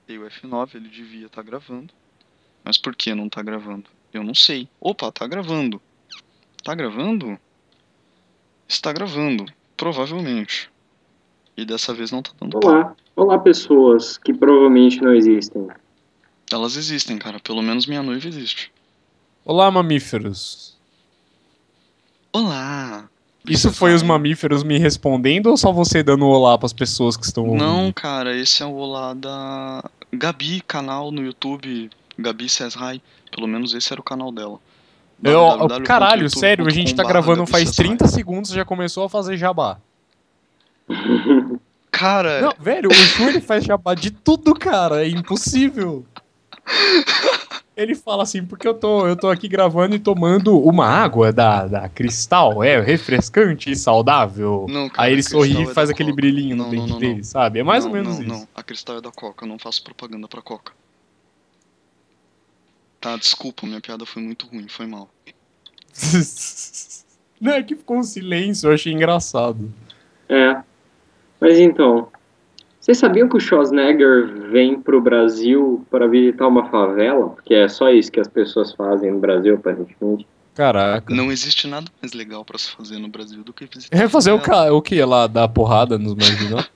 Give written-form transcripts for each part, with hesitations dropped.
apertei o F9, ele devia estar gravando. Mas por que não tá gravando? Eu não sei. Opa, tá gravando. Tá gravando? Está gravando, provavelmente. E dessa vez não tá dando pau. Olá, olá pessoas que provavelmente não existem. Elas existem, cara. Pelo menos minha noiva existe. Olá, mamíferos. Olá! Isso Princess foi os Ryan. mamíferos me respondendo ou só você dando olá pras pessoas que estão Não, ouvindo? cara, esse é o olá da Gabi, canal no YouTube. Gabi Says Hi. Pelo menos esse era o canal dela. Caralho, sério, a gente tá gravando www.youtube.com/Gabi faz Says Hi. 30 segundos e já começou a fazer jabá. Cara, Não, velho, o Shu ele faz jabá de tudo, cara. É impossível. Ele fala assim, porque eu tô aqui gravando e tomando uma água da Cristal, é refrescante e saudável. não, cara, Aí ele a Cristal sorri e é faz da aquele Coca. brilhinho no Não, não, dente não, dele, não. sabe? É mais ou Não, menos não, isso. não. A Cristal é da Coca. Eu não faço propaganda pra Coca. Tá, desculpa, minha piada foi muito ruim, foi mal. Não, é que ficou um silêncio, eu achei engraçado. É, mas então, vocês sabiam que o Schwarzenegger vem pro Brasil para visitar uma favela? Porque é só isso que as pessoas fazem no Brasil, aparentemente. Caraca. Não existe nada mais legal pra se fazer no Brasil do que visitar É fazer favela. o que? Lá dar porrada nos marginais?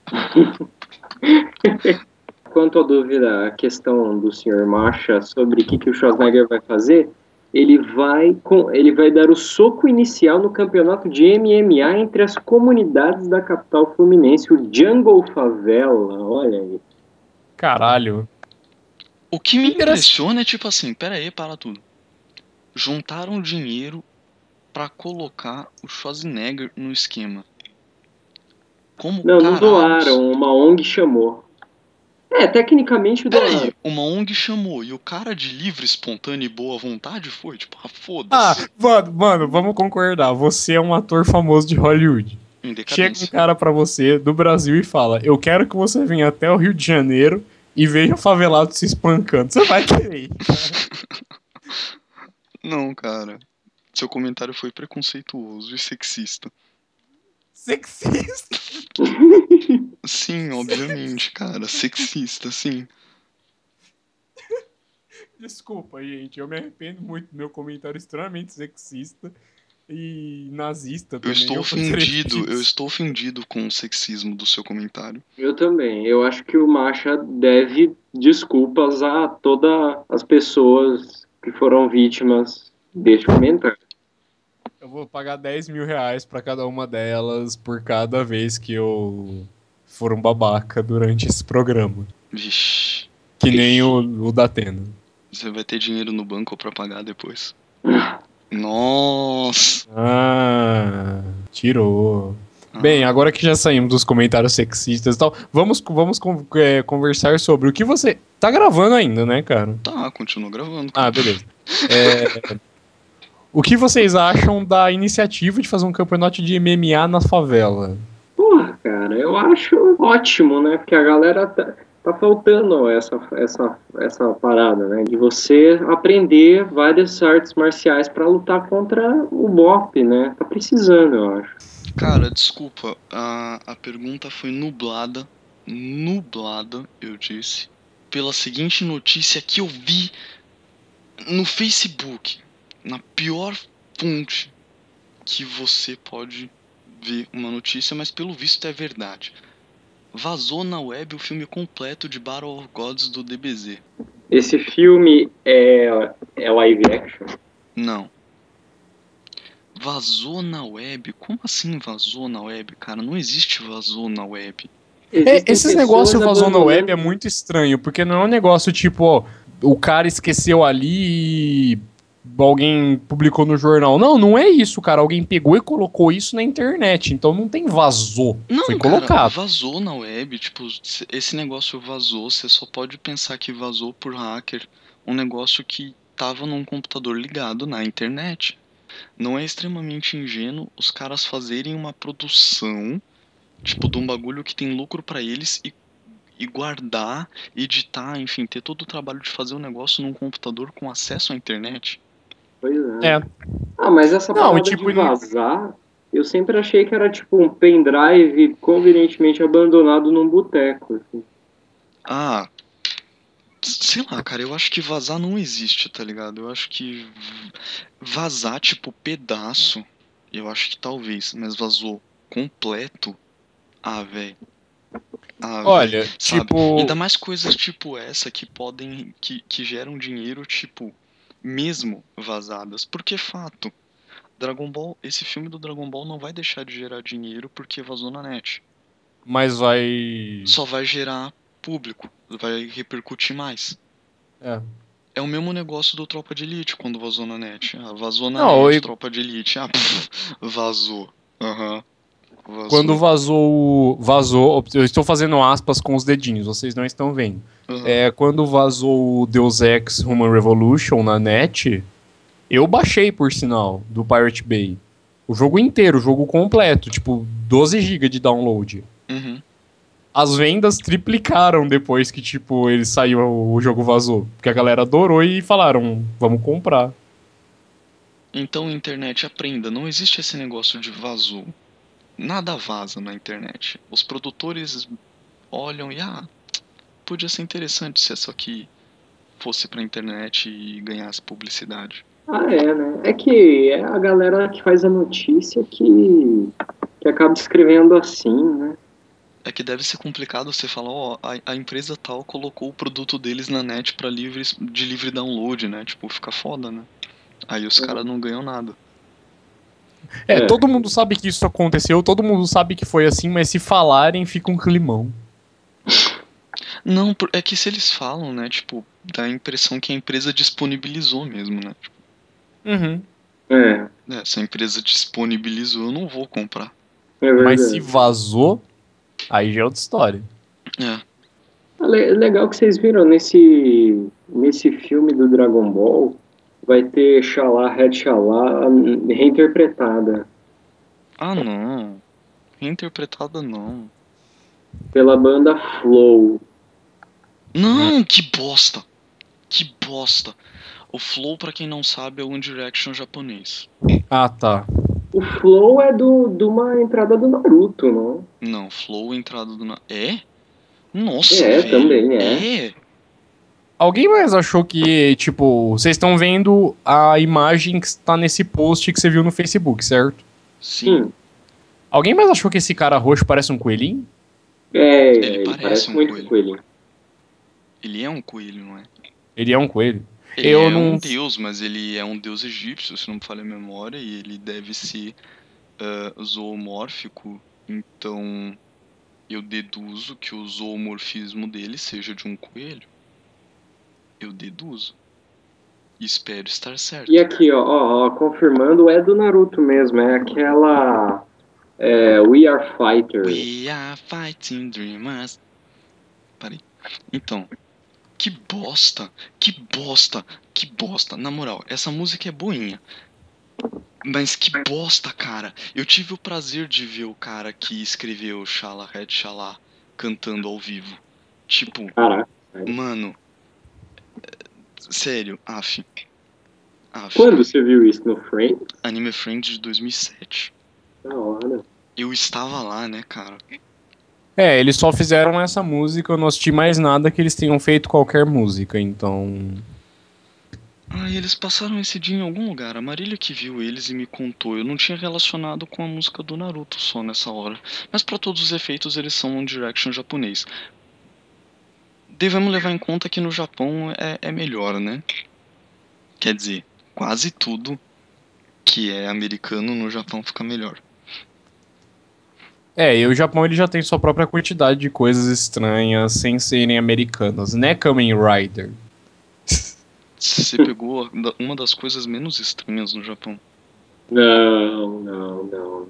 Quanto à dúvida, a questão do Sr. Marcha sobre o que o Schwarzenegger vai fazer, ele vai dar o soco inicial no campeonato de MMA entre as comunidades da capital fluminense, o Jungle Favela, olha aí. Caralho. O que me Interessa- impressiona é tipo assim, pera aí, para tudo. Juntaram dinheiro pra colocar o Schwarzenegger no esquema. Como Não caralhos? doaram, uma ONG chamou. Tecnicamente doaram. Peraí, uma ONG chamou e o cara de livre, espontâneo e boa vontade foi? Tipo, Ah, foda-se. mano, vamos concordar. Você é um ator famoso de Hollywood. Em Chega um decadência. cara pra você do Brasil e fala: eu quero que você venha até o Rio de Janeiro e veja favelados se espancando. Você vai querer. Não, cara. Seu comentário foi preconceituoso e sexista. Sexista. Sim, obviamente, cara. Sexista, sim. Desculpa, gente. Eu me arrependo muito do meu comentário extremamente sexista e nazista Eu também. estou gostaria de ofendido, pedir eu estou ofendido com o sexismo do seu comentário. Eu também. Eu acho que o Marcha deve desculpas a todas as pessoas que foram vítimas deste comentário. Eu vou pagar 10 mil reais pra cada uma delas por cada vez que eu for um babaca durante esse programa. Vixe. Que nem o da Atena. Você vai ter dinheiro no banco pra pagar depois. Nossa. Ah, tirou. Ah. Bem, agora que já saímos dos comentários sexistas e tal, vamos conversar sobre o que você... Tá gravando ainda, né, cara? Tá, continua gravando. Ah, beleza. O que vocês acham da iniciativa de fazer um campeonato de MMA na favela? Porra, cara, eu acho ótimo, né? Porque a galera tá faltando essa parada, né? De você aprender várias artes marciais pra lutar contra o BOP, né? Tá precisando, eu acho. Cara, desculpa, a pergunta foi nublada, eu disse, pela seguinte notícia que eu vi no Facebook, na pior fonte que você pode ver uma notícia, mas pelo visto é verdade. Vazou na web o filme completo de Battle of Gods do DBZ. Esse filme é live action? Não. Vazou na web? Como assim vazou na web, cara? Não existe vazou na web. Esses negócios vazou na web é muito estranho, porque não é um negócio tipo, ó, o cara esqueceu ali e alguém publicou no jornal. Não, não é isso, cara. Alguém pegou e colocou isso na internet, então não tem vazou. Não, foi cara, colocado. vazou na web, tipo, esse negócio vazou, você só pode pensar que vazou por hacker um negócio que tava num computador ligado na internet. Não é extremamente ingênuo os caras fazerem uma produção, tipo, de um bagulho que tem lucro pra eles e guardar, editar, enfim, ter todo o trabalho de fazer um negócio num computador com acesso à internet. Pois é. Mas essa Não, parada tipo, de vazar, eu sempre achei que era tipo um pendrive convenientemente abandonado num boteco. Assim. Ah, sei lá, cara, eu acho que vazar não existe, tá ligado? Eu acho que vazar, tipo, pedaço, eu acho que talvez, mas vazou completo, velho. Velho, Olha, sabe? Ainda tipo. mais coisas tipo essa que podem, que geram dinheiro, tipo, mesmo vazadas. Porque fato, Dragon Ball, esse filme do Dragon Ball não vai deixar de gerar dinheiro porque vazou na net. Mas vai. Só vai gerar público, vai repercutir mais. É. É o mesmo negócio do Tropa de Elite quando vazou na net. Vazou na Não, net, Tropa de Elite. Vazou. Aham, quando vazou. vazou. Vazou. Eu estou fazendo aspas com os dedinhos, vocês não estão vendo. Aham. Quando vazou o Deus Ex Human Revolution na net, eu baixei, por sinal, do Pirate Bay. O jogo inteiro, o jogo completo, tipo, 12 GB de download. Uhum. As vendas triplicaram depois que, tipo, ele saiu, o jogo vazou. Porque a galera adorou e falaram, vamos comprar. Então, internet, aprenda. Não existe esse negócio de vazou. Nada vaza na internet. Os produtores olham e, podia ser interessante se isso aqui fosse pra internet e ganhasse publicidade. É, né? É que é a galera que faz a notícia que acaba escrevendo assim, né? É que deve ser complicado você falar, a empresa tal colocou o produto deles na net pra de livre download, né? Tipo, fica foda, né? Aí os caras não ganham nada. Todo mundo sabe que isso aconteceu, todo mundo sabe que foi assim, mas se falarem, fica um climão. Não, é que se eles falam, né? Tipo, dá a impressão que a empresa disponibilizou mesmo, né? Tipo, Uhum. se a empresa disponibilizou, eu não vou comprar. É Mas se verdade. vazou, aí já é outra história. É. Legal que vocês viram nesse filme do Dragon Ball, vai ter Xalá, Red Xalá reinterpretada Ah, não. Reinterpretada, não. pela banda Flow. Não, que bosta! Que bosta! O Flow, pra quem não sabe, é o One Direction japonês. Ah, tá. O Flow é de uma entrada do Naruto, não? Não, Flow entrada do... É? Nossa, velho. Também é. É? Alguém mais achou que, tipo, vocês estão vendo a imagem que está nesse post que você viu no Facebook, certo? Sim. Alguém mais achou que esse cara roxo parece um coelhinho? Ele parece parece um muito coelho. com coelhinho. Ele é um coelho, não é? Ele é um coelho. Ele Eu é não. um deus, mas ele é um deus egípcio, se não me falha a memória, e ele deve ser zoomórfico, então eu deduzo que o zoomorfismo dele seja de um coelho. Eu deduzo. Espero estar certo. E aqui, ó, confirmando, é do Naruto mesmo, é aquela We Are Fighters. We are fighting dreamers. Parei. Então, que bosta, que bosta, que bosta. Na moral, essa música é boinha. Mas que bosta, cara. Eu tive o prazer de ver o cara que escreveu Shala Red Shala cantando ao vivo. Tipo, Caraca. mano. Sério, af. Quando você viu isso no Frame? Anime Friends de 2007. Da hora. Eu estava lá, né, cara? Eles só fizeram essa música, eu não assisti mais nada que eles tenham feito qualquer música, então. E eles passaram esse dia em algum lugar. A Marília que viu eles e me contou. Eu não tinha relacionado com a música do Naruto só nessa hora. Mas pra todos os efeitos eles são One Direction japonês. Devemos levar em conta que no Japão é melhor, né? Quer dizer, quase tudo que é americano no Japão fica melhor. E o Japão ele já tem sua própria quantidade de coisas estranhas sem serem americanas, né, Kamen Rider? Você pegou uma das coisas menos estranhas no Japão. Não.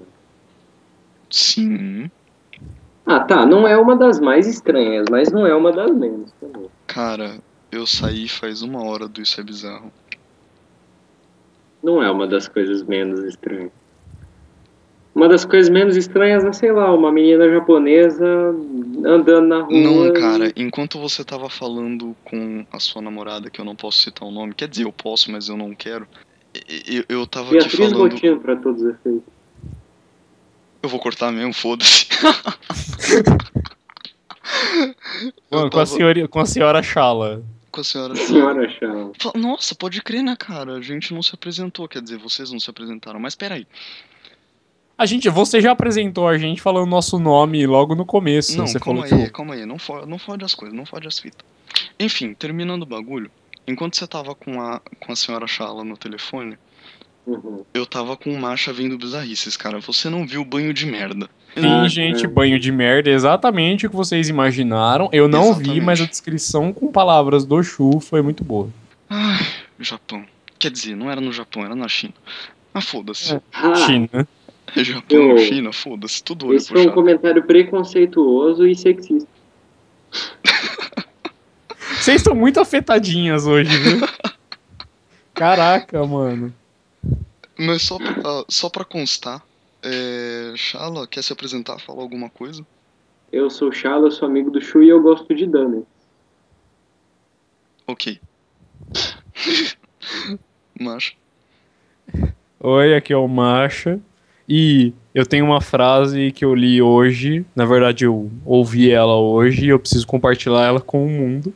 Sim. Tá, não é uma das mais estranhas, mas não é uma das menos também. Cara, eu saí faz 1 hora do Isso é Bizarro. Não é uma das coisas menos estranhas. Uma das coisas menos estranhas é, sei lá, uma menina japonesa andando na rua. Não, cara, enquanto você tava falando com a sua namorada, que eu não posso citar o nome, quer dizer, eu posso, mas eu não quero. Eu tava aqui Beatriz falando. Botino, pra todos os efeitos. Eu vou cortar mesmo, foda-se. Mano, com a senhora Shala. com a senhora. Senhora Chala. Nossa, pode crer, né, cara? A gente não se apresentou, quer dizer, vocês não se apresentaram, mas peraí. Você já apresentou a gente falando nosso nome logo no começo. Não, Você calma falou aí, calma aí, não fode as coisas, não fode as fitas. Enfim, terminando o bagulho, enquanto você tava com a senhora Chala no telefone, eu tava com o Macha vendo bizarrices, cara. Você não viu o banho de merda. Sim, gente, banho de merda, exatamente o que vocês imaginaram. Eu não vi, mas a descrição com palavras do Shu foi muito boa. Ai, Japão. Quer dizer, não era no Japão, era na China. Ah, foda-se. China. Japão, China, foda-se, tudo olho Esse foi um comentário preconceituoso e sexista. Vocês estão muito afetadinhas hoje, viu? Caraca, mano. Mas só pra constar, Chala, quer se apresentar, falar alguma coisa? Eu sou o Chala, sou amigo do Shu e eu gosto de Dana. Ok. Macha. Oi, aqui é o Macha. E eu tenho uma frase que eu li hoje. Na verdade, eu ouvi ela hoje e eu preciso compartilhar ela com o mundo.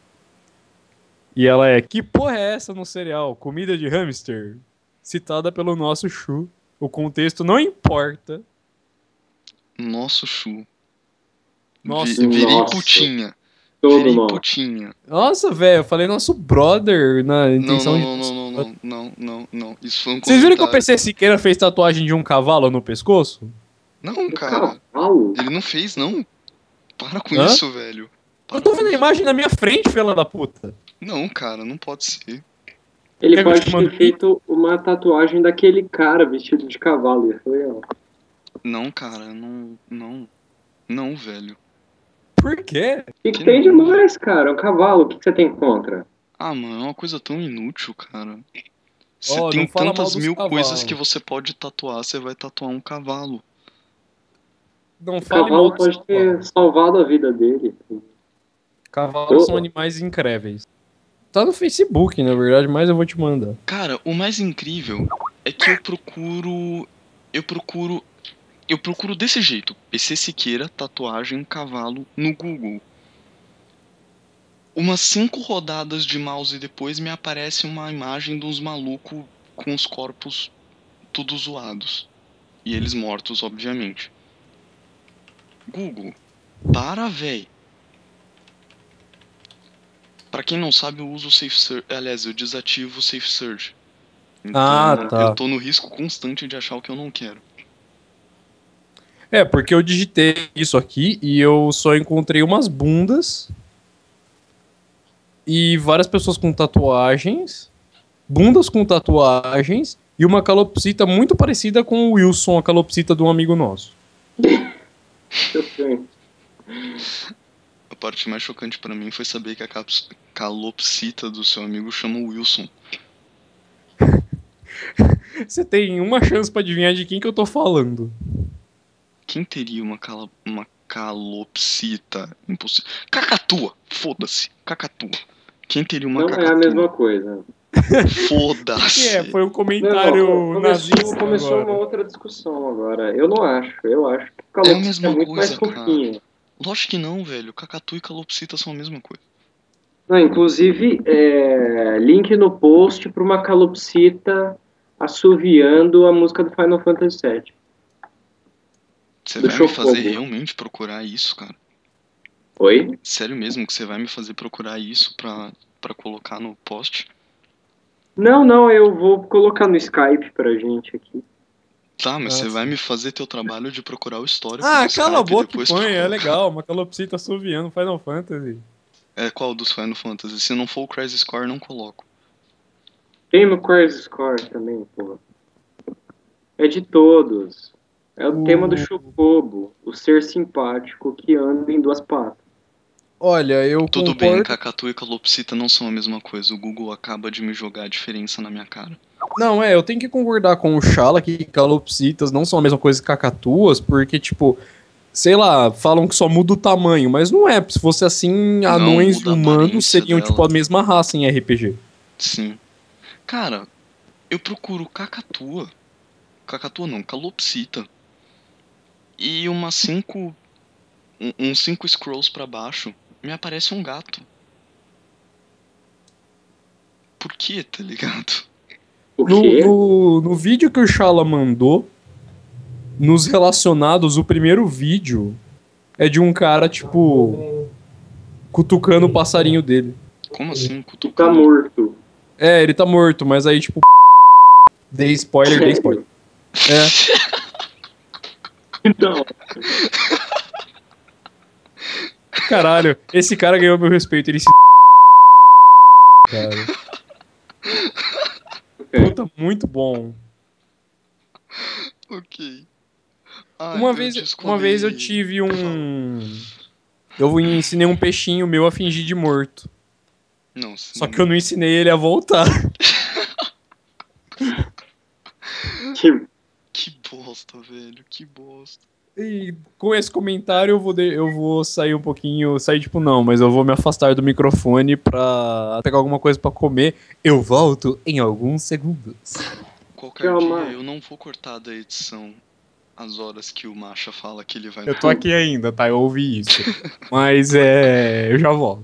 E ela é: que porra é essa no cereal? Comida de hamster? Citada pelo nosso Shu. O contexto não importa. Nosso Shu. Nossa, virei putinha. Virei putinha. Nossa, velho, eu falei nosso brother na intenção não, de... Não. Isso foi um comentário. Vocês viram que o PC Siqueira fez tatuagem de um cavalo no pescoço? Não, cara. Ele não fez, não. Para com isso, velho. Eu tô vendo a imagem na minha frente, fela da puta. Não, cara, não pode ser. Ele pode ter feito uma tatuagem daquele cara vestido de cavalo. Isso foi legal. Não, cara, não, velho. Por quê? O que tem demais, cara? Um cavalo, o que você tem contra? Ah, mano, é uma coisa tão inútil, cara. Você tem tantas mil coisas que você pode tatuar, você vai tatuar um cavalo. Não o cavalo pode ter salvado a vida dele. Cavalos são animais incríveis. Tá no Facebook, na verdade, mas eu vou te mandar. Cara, o mais incrível é que eu procuro desse jeito. PC Siqueira, tatuagem, cavalo, no Google. Umas 5 rodadas de mouse depois me aparece uma imagem de uns malucos com os corpos tudo zoados. E eles mortos, obviamente. Google, para, véi. Pra quem não sabe, eu uso o Safe Search. Aliás, eu desativo o Safe Search. Então, tá. eu tô no risco constante de achar o que eu não quero. Porque eu digitei isso aqui e eu só encontrei umas bundas e várias pessoas com tatuagens, bundas com tatuagens e uma calopsita muito parecida com o Wilson, a calopsita de um amigo nosso. A parte mais chocante pra mim foi saber que a calopsita do seu amigo chama Wilson. Você tem uma chance pra adivinhar de quem que eu tô falando. Quem teria uma calopsita? Impossível. Cacatua! Foda-se. Cacatua. Quem teria uma cacatua? Não é a mesma coisa. Foda-se. Foi um comentário nazista. Começou uma outra discussão agora. Eu não acho. Eu acho que calopsita é muito mais fofinha. Lógico que não, velho. Cacatu e calopsita são a mesma coisa. Não, inclusive, link no post pra uma calopsita assoviando a música do Final Fantasy VII. Você vai me fazer realmente procurar isso, cara? Oi? Sério mesmo que você vai me fazer procurar isso pra colocar no post? Não, eu vou colocar no Skype pra gente aqui. Tá, mas você vai me fazer teu trabalho de procurar o histórico do cala Skype a boca depois e põe, é legal, uma calopsita assoviando Final Fantasy. Qual dos Final Fantasy? Se não for o Crisis Core, não coloco. Tem no Crisis Core também, pô. É de todos. É o tema do Chocobo, o ser simpático que anda em 2 patas. Olha, eu Tudo concordo... bem, Cacatu e Calopsita não são a mesma coisa. O Google acaba de me jogar a diferença na minha cara. Não, eu tenho que concordar com o Chala que calopsitas não são a mesma coisa que cacatuas, porque, tipo, sei lá, falam que só muda o tamanho, mas não é. Se fosse assim, anões e humanos seriam, tipo, a mesma raça em RPG. Sim. Cara, eu procuro cacatua. Cacatua não, calopsita. E umas 5... uns 5 scrolls pra baixo, me aparece um gato. quê, tá ligado? O quê? No vídeo que o Shala mandou, nos relacionados, o primeiro vídeo é de um cara, tipo, cutucando o passarinho dele. Como assim, Tu tá cutucando? morto. É, ele tá morto, mas aí, tipo, dei spoiler, dei spoiler. É, Então, caralho, esse cara ganhou meu respeito, ele se cara. Puta, muito bom. Ok. Ah, Uma eu vez eu descolei... tive Fala. Eu ensinei um peixinho meu a fingir de morto. Nossa, Só que eu não ensinei ele a voltar. que que bosta, velho, que bosta. E com esse comentário eu vou sair um pouquinho. Sair tipo, não, mas eu vou me afastar do microfone pra pegar alguma coisa pra comer. Eu volto em alguns segundos. Qualquer Calma. dia eu não vou cortar da edição as horas que o Macha fala que ele vai... Eu tô aqui ainda, tá? Eu ouvi isso. Mas é. Eu já volto.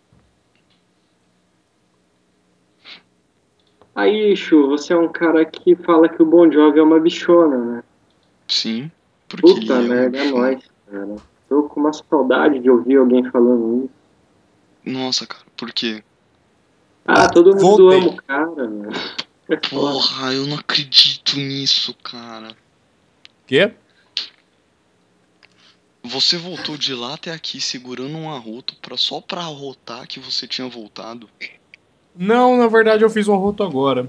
Aí, Chu, você é um cara que fala que o Bon Jovi é uma bichona, né? Sim, porque Puta ele é uma merda, é bichona. nóis, cara. Tô com uma saudade de ouvir alguém falando isso. Nossa, cara, por quê? Ah, todo mundo Voltei. ama o cara, né? É foda. Porra, eu não acredito nisso, cara. Quê? Você voltou de lá até aqui segurando um arroto só pra arrotar que você tinha voltado? Não, na verdade eu fiz um arroto agora.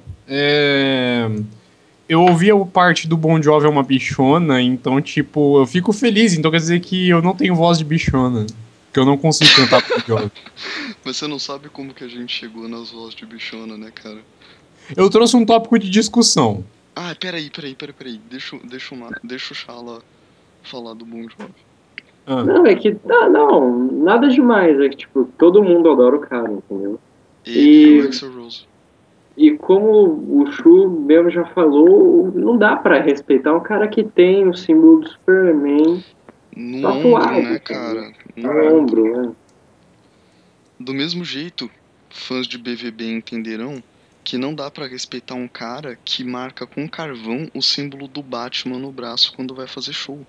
Eu ouvi a parte do Bon Jovi é uma bichona, então, tipo, eu fico feliz. Então quer dizer que eu não tenho voz de bichona. Que eu não consigo cantar Bon Jovi. Mas você não sabe como que a gente chegou nas vozes de bichona, né, cara? Eu trouxe um tópico de discussão. Ah, peraí. Deixa o Shala falar do Bon Jovi. Ah, Não, é que. Não, nada demais. É que, tipo, todo mundo adora o cara, entendeu? Ele e o Axl Rose. E como o Chu mesmo já falou, não dá pra respeitar um cara que tem o símbolo do Superman No tatuado, ombro, né, entendeu? cara? No ombro, né? Do mesmo jeito, fãs de BVB entenderão que não dá pra respeitar um cara que marca com carvão o símbolo do Batman no braço quando vai fazer show.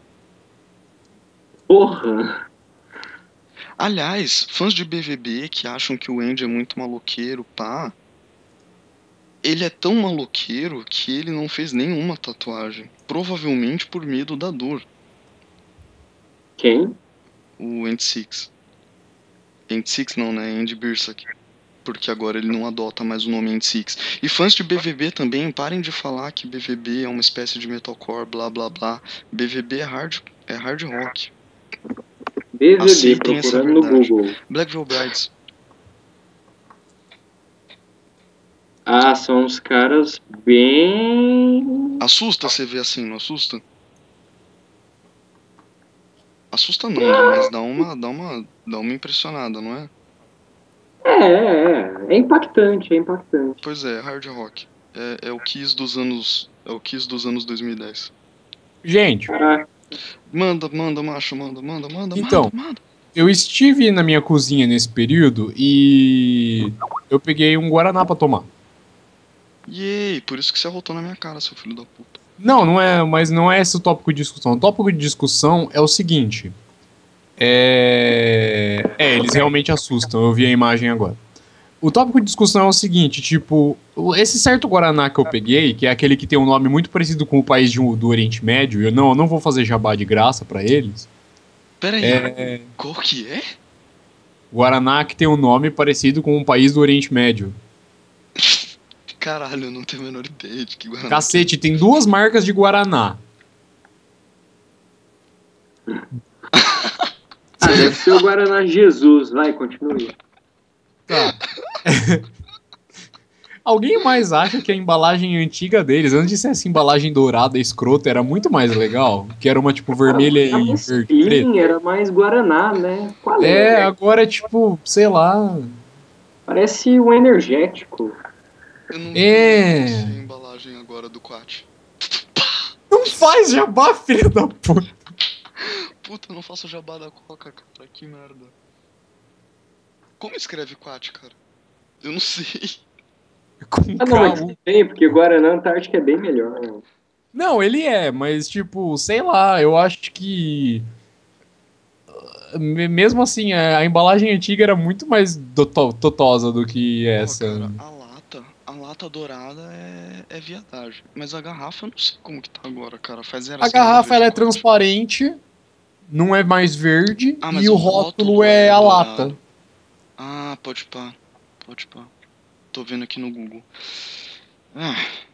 Porra! Aliás, fãs de BVB que acham que o Andy é muito maloqueiro, pá, ele é tão maloqueiro que ele não fez nenhuma tatuagem, provavelmente por medo da dor. Quem? O Andy Six. Andy Six não, né? Andy Birsak. Porque agora ele não adota mais o nome Andy Six. E fãs de BVB também, parem de falar que BVB é uma espécie de metalcore, blá blá blá. BVB é hard rock. BVB, Aceitem essa procurando no verdade. Google. Black Veil Brides. Ah, são uns caras bem. Assusta você ver assim, não assusta? Assusta não, né? Mas dá uma impressionada, não é? É impactante, é impactante. Pois é, hard rock. É o Kiss dos anos. É o Kiss dos anos 2010. gente, Caraca, Manda, macho, manda. então, eu estive na minha cozinha nesse período e eu peguei um Guaraná pra tomar. Yay, por isso que você arrotou na minha cara, seu filho da puta. Não, não é, mas não é esse o tópico de discussão. O tópico de discussão é o seguinte. Eles realmente assustam, eu vi a imagem agora. O tópico de discussão é o seguinte, tipo, esse certo Guaraná que eu peguei, que é aquele que tem um nome muito parecido com o país do Oriente Médio, eu não vou fazer jabá de graça pra eles. Pera aí, qual que é? Guaraná que tem um nome parecido com um país do Oriente Médio. Caralho, eu não tenho a menor ideia de que Guaraná. Cacete, tem duas marcas de Guaraná. deve ser o Guaraná Jesus. Vai, continue. Tá. Alguém mais acha que a embalagem antiga deles, antes de ser essa embalagem dourada escrota, era muito mais legal? Que era uma tipo vermelha Era e mais verde clean, preta? era mais Guaraná, né? Qual Agora é tipo, sei lá. Parece um energético. Eu não É. sei a embalagem agora do Quat. Não faz jabá, filho da puta. Puta, eu não faço jabá da Coca, cara. Que merda. Como escreve Quat, cara? Eu não sei. Com Ah, não, mas K-U. tem, porque Guaraná Antártica é bem melhor. Né? Não, ele é, mas tipo, sei lá, eu acho que mesmo assim, a embalagem antiga era muito mais totosa do que Ó, essa. cara, a lata dourada é viadagem. Mas a garrafa eu não sei como que tá agora, cara. Faz A 0,5 eu garrafa vejo ela é corte. transparente, não é mais verde, Ah, e mas o o rótulo rótulo é é a lata. dourado. Ah, pode pá. Pode pá. Tô vendo aqui no Google. Ah,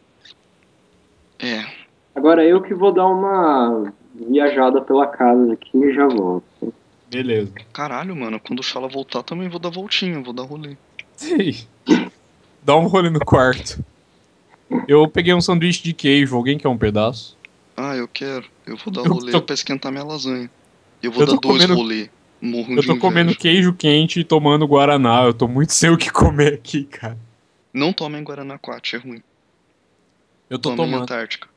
é. Agora eu que vou dar uma viajada pela casa aqui e já volto. Beleza. Caralho, mano. Quando o Chala voltar, também vou dar voltinha, vou dar rolê. Sim. Dá um rolê no quarto. Eu peguei um sanduíche de queijo, alguém quer um pedaço? Ah, eu quero. Eu vou dar Eu rolê tô, pra esquentar minha lasanha. Eu vou eu dar tô 2 comendo, rolê. Morro eu de tô comendo inveja. queijo quente e tomando guaraná. Eu tô muito sem o que comer aqui, cara. Não tomem Guaraná Quat, é ruim. Eu tô Tomem tomando. Antártica.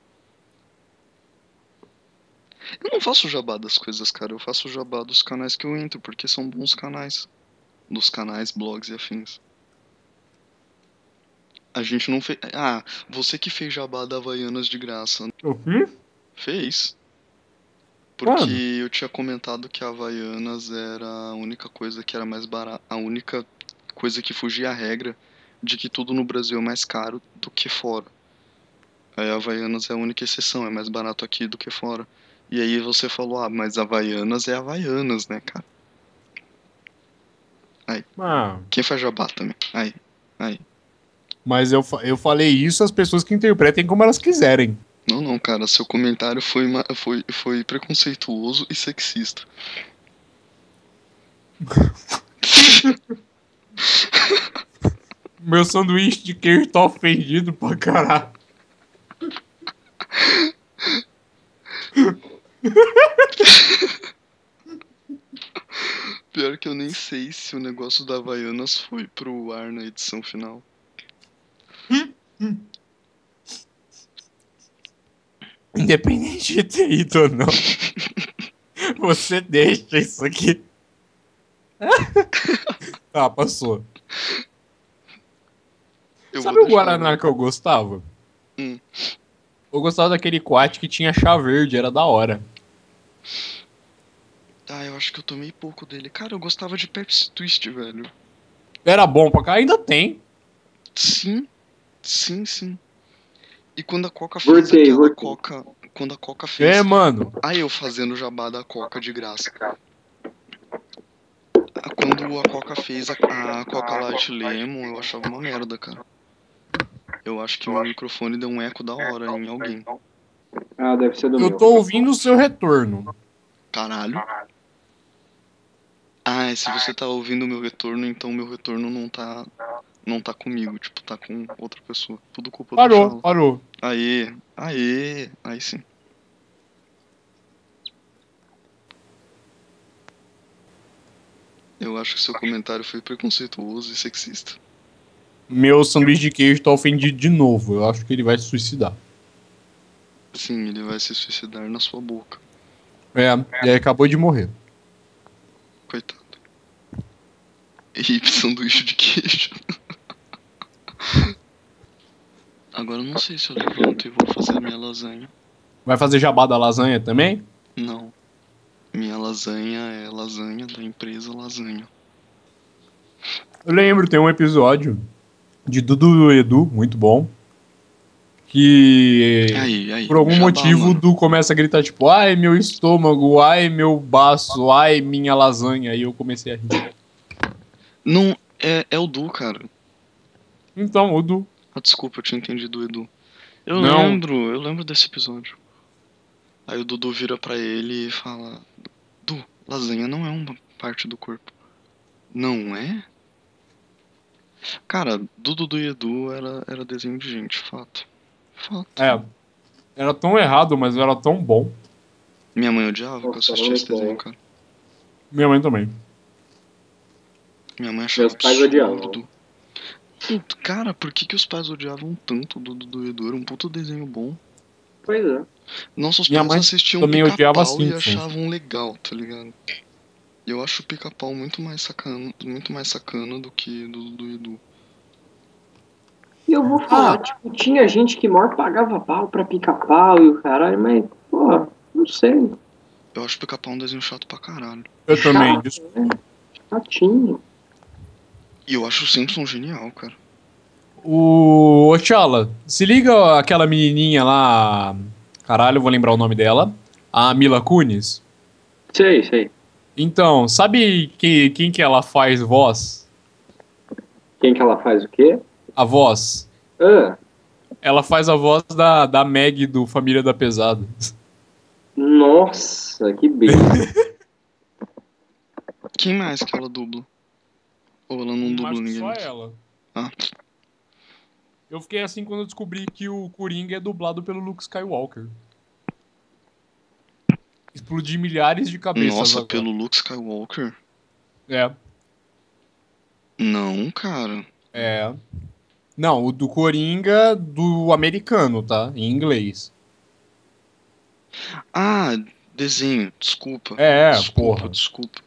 Eu não faço jabá das coisas, cara. Eu faço jabá dos canais que eu entro, porque são bons canais. Dos canais, blogs e afins. A gente não fez. Ah, você que fez jabá da Havaianas de graça. Eu fiz? Fez. Porque Mano, eu tinha comentado que a Havaianas era a única coisa que era mais barata. A única coisa que fugia à regra de que tudo no Brasil é mais caro do que fora. Aí a Havaianas é a única exceção, é mais barato aqui do que fora. E aí você falou, ah, mas Havaianas é Havaianas, né, cara? Aí, ah, quem faz jabá também? Aí. mas eu falei isso às pessoas que interpretem como elas quiserem. Não, não, cara, seu comentário foi preconceituoso e sexista. Meu sanduíche de queijo tá ofendido pra caralho. Pior que eu nem sei se o negócio da Havaianas foi pro ar na edição final. Independente de ter ido ou não, você deixa isso aqui. Ah, passou. Eu vou Sabe o deixar, Guaraná velho. que eu gostava? Hum. Eu gostava daquele quat que tinha chá verde, era da hora. Ah, eu acho que eu tomei pouco dele. Cara, eu gostava de Pepsi Twist, velho. Era bom pra cá, ainda tem. Sim, sim. E quando a Coca fez Voltei, aquela voltei. Coca. Quando a Coca É, fez. mano. Aí eu fazendo jabá da Coca de graça. Quando a Coca fez a Coca Light Lemon, eu achava uma merda, cara. Eu acho que meu microfone deu um eco da hora em alguém. Ah, deve ser do Eu meu. tô ouvindo o seu retorno. Caralho. Ah, se você tá ouvindo o meu retorno, então meu retorno não tá comigo, tipo, tá com outra pessoa. Tudo culpa do Parou, Chala. parou. Aí sim. Eu acho que seu comentário foi preconceituoso e sexista. Meu sanduíche de queijo tá ofendido de novo. Eu acho que ele vai se suicidar. Sim, ele vai se suicidar na sua boca. É, e aí acabou de morrer. Coitado. E sanduíche de queijo. Agora eu não sei se eu levanto e vou fazer a minha lasanha. Vai fazer jabá da lasanha também? Não. Minha lasanha é lasanha da empresa Lasanha. Eu lembro, tem um episódio de Dudu e Edu, muito bom, que Aí, por algum jabá, motivo o mano. Du começa a gritar tipo, ai meu estômago, ai meu baço, ai minha lasanha, e eu comecei a rir. Não, é o Du, cara. Então, o Du, Ah, desculpa, eu tinha entendido o Edu. não, Eu lembro desse episódio. Aí o Dudu vira pra ele e fala: Du, lasanha não é uma parte do corpo. Não é? Cara, Dudu e Edu era desenho de gente, fato. Fato. é, era tão errado, mas era tão bom. Minha mãe odiava que eu Nossa, assistia esse muito desenho, bom. cara. Minha mãe também. Minha mãe achava Meus pais odiavam. absurdo. Cara, por que os pais odiavam tanto o Dudu e Edu? Era um puto desenho bom. Pois é. Nossos Minha pais mãe assistiam também odiava Pica-Pau e Simpsons. achavam legal, tá ligado? Eu acho o Pica-Pau muito mais sacana do que do Dudu e Edu. E eu vou falar, tipo, tinha gente que maior pagava pau pra pica-pau e o caralho, mas, pô, não sei. Eu acho Pica-Pau um desenho chato pra caralho. Eu também. Chato, né? Chatinho. E eu acho o Simpson genial, cara. Ô, Tchala, se liga aquela menininha lá. Caralho, eu vou lembrar o nome dela. A Mila Kunis. Sei. Então, sabe quem que ela faz voz? Quem que ela faz o quê? A voz. Ah, Ela faz a voz da Meg do Família da Pesada. nossa, que beleza. Quem mais que ela dubla? Ou ela não dubla Acho que ninguém só mais? ela. Ah, Eu fiquei assim quando eu descobri que o Coringa é dublado pelo Luke Skywalker. Explodi milhares de cabeças nossa, agora. pelo Luke Skywalker? É. Não, cara. É. Não, o do Coringa do americano, tá? Em inglês. Ah, desenho. Desculpa. Porra. Desculpa.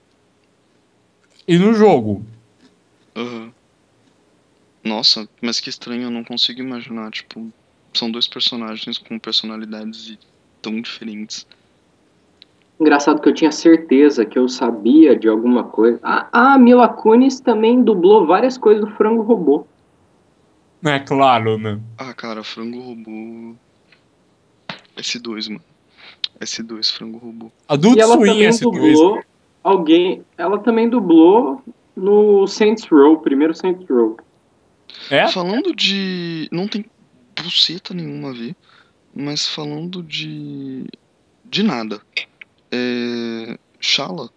E no jogo? Aham. Nossa, mas que estranho, eu não consigo imaginar, tipo, são dois personagens com personalidades tão diferentes. Engraçado que eu tinha certeza que eu sabia de alguma coisa. A Mila Kunis também dublou várias coisas do Frango Robô. É claro, né? Ah, cara, Frango Robô. S2, mano. S2, Frango Robô. Adult E ela Swim também S2. dublou alguém. Ela também dublou no Saints Row, primeiro Saints Row. É? Falando de. Não tem buceta nenhuma a ver, mas falando de. De nada. Shala,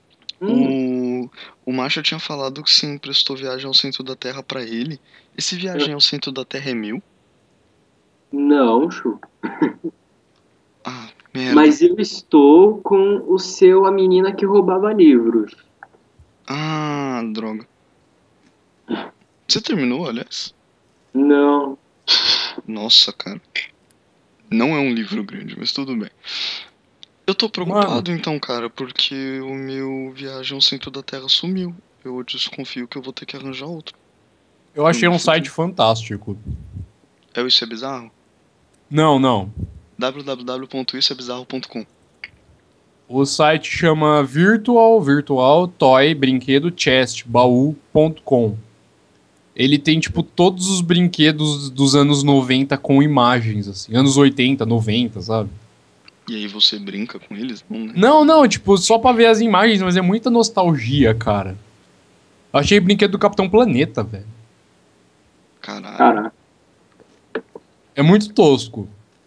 o Marshall tinha falado que se emprestou viagem ao centro da Terra pra ele. Esse viagem ao centro da Terra é meu? Não, Chu. Ah, merda. Mas eu estou com o seu A Menina que Roubava Livros. Ah, droga. Você terminou, aliás? Não. Nossa, cara. Não é um livro grande, mas tudo bem. Eu tô preocupado então, cara, porque o meu Viagem ao Centro da Terra sumiu. Eu desconfio que eu vou ter que arranjar outro. Eu achei um site fantástico. É o Isso é Bizarro? Não. www.issoebizarro.com. O site chama Virtual Toy Brinquedo Chest Baú.com. Ele tem, tipo, todos os brinquedos dos anos 90 com imagens, assim. Anos 80, 90, sabe? E aí você brinca com eles? Não, né? Não, tipo, só pra ver as imagens, mas é muita nostalgia, cara. Eu achei brinquedo do Capitão Planeta, velho. Caralho. É muito tosco.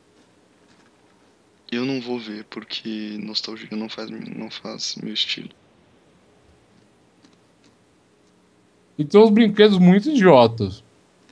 Eu não vou ver, porque nostalgia não faz meu estilo. E tem uns brinquedos muito idiotas.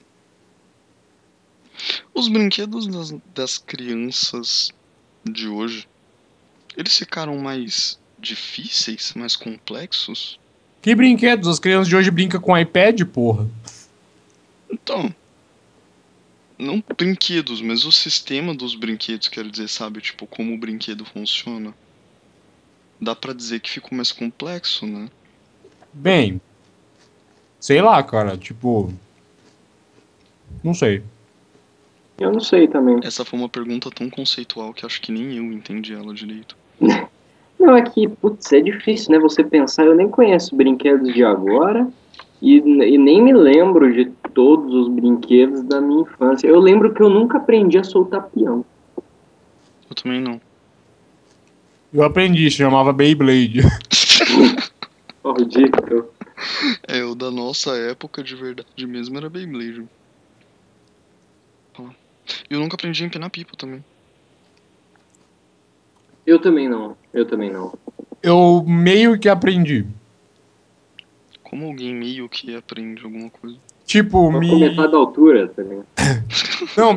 Os brinquedos das crianças de hoje, eles ficaram mais difíceis, mais complexos? Que brinquedos? As crianças de hoje brincam com iPad, porra. Então, não brinquedos, mas o sistema dos brinquedos, quero dizer, sabe? Tipo, como o brinquedo funciona. Dá pra dizer que ficou mais complexo, né? Bem, sei lá, cara, tipo... Não sei. Eu não sei também. Essa foi uma pergunta tão conceitual que acho que nem eu entendi ela direito. Não, é que, putz, é difícil, né? Você pensar, eu nem conheço brinquedos de agora e nem me lembro de todos os brinquedos da minha infância. Eu lembro que eu nunca aprendi a soltar peão. Eu também não. Eu aprendi, se chamava Beyblade. Ridículo. O da nossa época de verdade mesmo era Beyblade. Eu nunca aprendi a empinar pipa também. Eu também não. Eu meio que aprendi. Como alguém meio que aprende alguma coisa? Tipo, Com metade da altura, tá ligado? Não,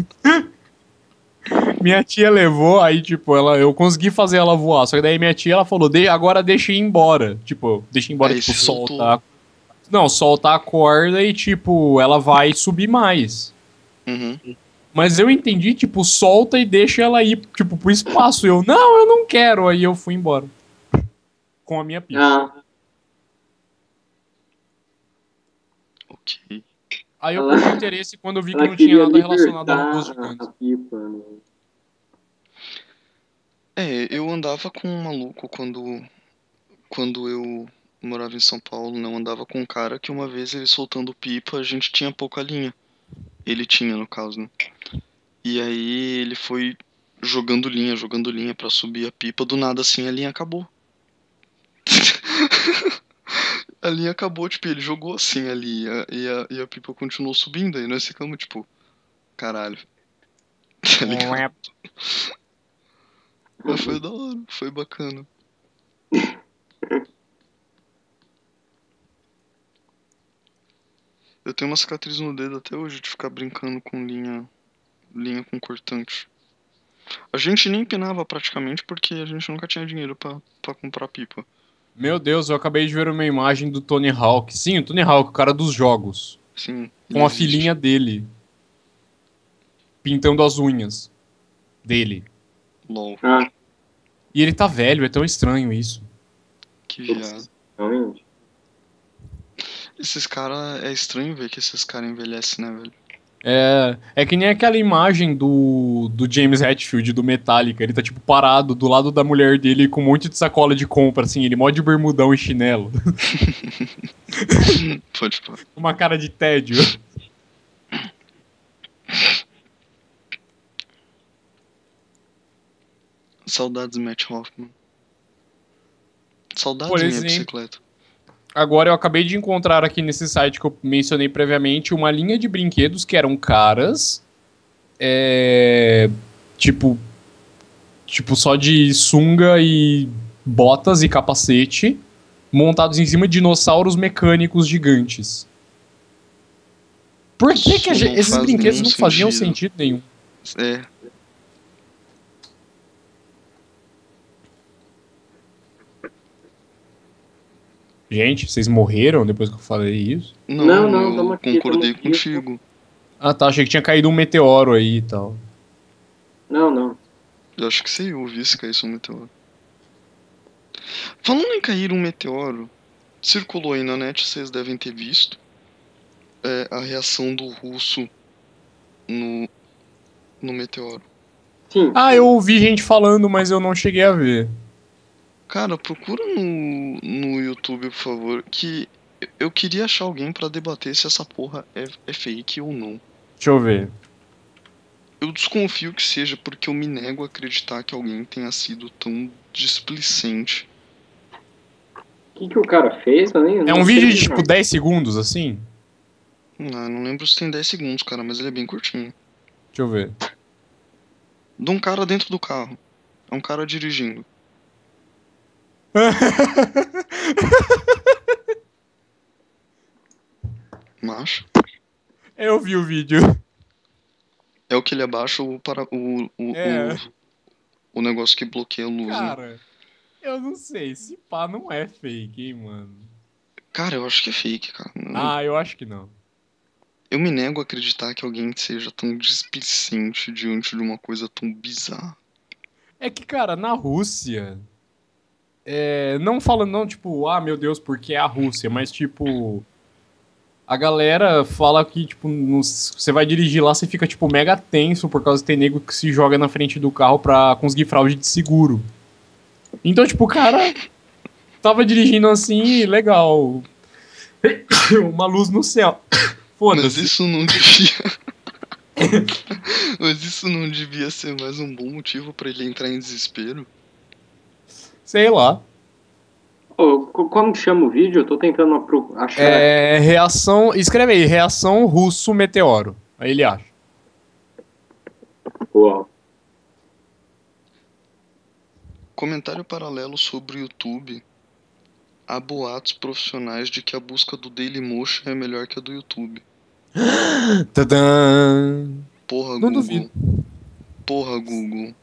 minha tia levou, aí, tipo, eu consegui fazer ela voar. Só que daí minha tia, ela falou, agora deixa ir embora. Tipo, deixa ir embora, aí tipo, soltar. Não, soltar a corda e, tipo, ela vai subir mais. Uhum. Mas eu entendi, tipo, solta e deixa ela ir, tipo, pro espaço. Eu não quero. Aí eu fui embora. Com a minha pipa. Ok. Aí eu perdi o interesse quando eu vi que Ela não tinha queria nada relacionado a robôs libertar gigantes. a pipa, né? Eu andava com um maluco quando eu morava em São Paulo, não andava com um cara que uma vez ele soltando pipa, a gente tinha pouca linha. Ele tinha, no caso, né? E aí ele foi jogando linha pra subir a pipa, do nada assim a linha acabou. A linha acabou, tipo, ele jogou assim ali e a pipa continuou subindo, aí nós ficamos tipo, caralho. Tá ligado? Mas foi da hora, foi bacana. Eu tenho uma cicatriz no dedo até hoje de ficar brincando com linha com cortante. A gente nem empinava praticamente porque a gente nunca tinha dinheiro pra comprar pipa. Meu Deus, eu acabei de ver uma imagem do Tony Hawk. Sim, o Tony Hawk, o cara dos jogos. Sim, ele Com a existe. filhinha dele. Pintando as unhas dele. LOL, Ah, E ele tá velho, é tão estranho isso. que viado. realmente. Esses caras, é estranho ver que esses caras envelhecem, né, velho? É que nem aquela imagem do James Hetfield, do Metallica. Ele tá, tipo, parado do lado da mulher dele com um monte de sacola de compra, assim. Ele mó de bermudão e chinelo. Pode falar. Uma cara de tédio. Saudades Matt Hoffman. Saudades Por minha exemplo, bicicleta. agora eu acabei de encontrar aqui nesse site que eu mencionei previamente uma linha de brinquedos que eram caras. Tipo só de sunga e botas e capacete, montados em cima de dinossauros mecânicos gigantes. Por que, Isso não esses faz brinquedos nenhum não faziam sentido. sentido nenhum? É. Gente, vocês morreram depois que eu falei isso? Não, Eu tamo aqui, concordei tamo aqui. contigo. Ah, tá, achei que tinha caído um meteoro aí e tal. Não. Eu acho que você ouviu se caísse um meteoro. Falando em cair um meteoro, circulou aí na net, vocês devem ter visto a reação do russo no meteoro. Sim. Ah, eu ouvi gente falando, mas eu não cheguei a ver. Cara, procura no YouTube, por favor, que eu queria achar alguém pra debater se essa porra é fake ou não. Deixa eu ver. Eu desconfio que seja porque eu me nego a acreditar que alguém tenha sido tão displicente. O que o cara fez? Eu nem, É não um vídeo de sei, tipo não. 10 segundos, assim? Não lembro se tem 10 segundos, cara, mas ele é bem curtinho. Deixa eu ver. De um cara dentro do carro. É um cara dirigindo. Macho. Eu vi o vídeo. É o que ele abaixa o negócio que bloqueia a luz, né? Cara, eu não sei. Se pá, não é fake, hein, mano. Cara, eu acho que é fake, cara. Ah, eu acho que não. Eu me nego a acreditar que alguém seja tão displicente diante de uma coisa tão bizarra. É que, cara, na Rússia. Não falando, não, tipo, ah, meu Deus, porque é a Rússia, mas, tipo. A galera fala que, tipo, você vai dirigir lá, você fica, tipo, mega tenso por causa que tem nego que se joga na frente do carro pra conseguir fraude de seguro. Então, tipo, o cara tava dirigindo assim, legal. Uma luz no céu. Mas Foda-se. isso não devia. Mas isso não devia ser mais um bom motivo pra ele entrar em desespero? Sei lá. Ô, como que chama o vídeo? Eu tô tentando achar. Reação. Escreve aí, reação russo meteoro. Aí ele acha. Uau. Comentário paralelo sobre o YouTube. Há boatos profissionais de que a busca do Dailymotion é melhor que a do YouTube. Tadã! Porra, Não Google. duvido. Porra, Google.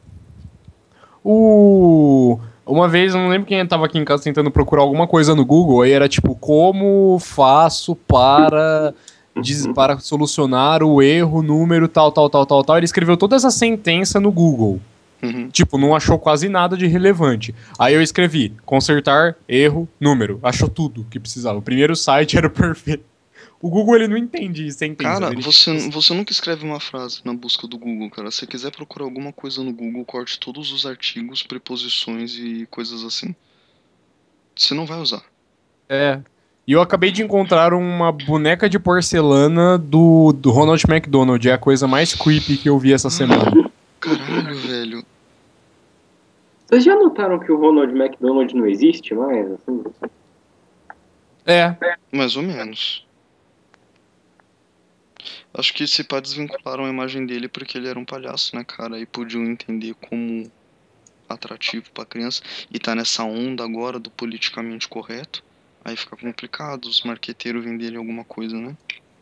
Uma vez, eu não lembro quem tava aqui em casa tentando procurar alguma coisa no Google, aí era tipo, como faço para solucionar o erro, número, tal. Ele escreveu toda essa sentença no Google. Uhum. Tipo, não achou quase nada de relevante. Aí eu escrevi, consertar, erro, número. Achou tudo que precisava. O primeiro site era o perfeito. O Google, ele não entende sentenças. Cara, Ele, você nunca escreve uma frase na busca do Google, cara. Se você quiser procurar alguma coisa no Google, corte todos os artigos, preposições e coisas assim. Você não vai usar. é. E eu acabei de encontrar uma boneca de porcelana do Ronald McDonald. É a coisa mais creepy que eu vi essa semana. Caralho, velho. Vocês já notaram que o Ronald McDonald não existe mais? Assim? É. Mais ou menos. Acho que se pá desvincularam a imagem dele porque ele era um palhaço, né, cara? E podiam entender como atrativo pra criança. E tá nessa onda agora do politicamente correto. Aí fica complicado os marqueteiros venderem alguma coisa, né?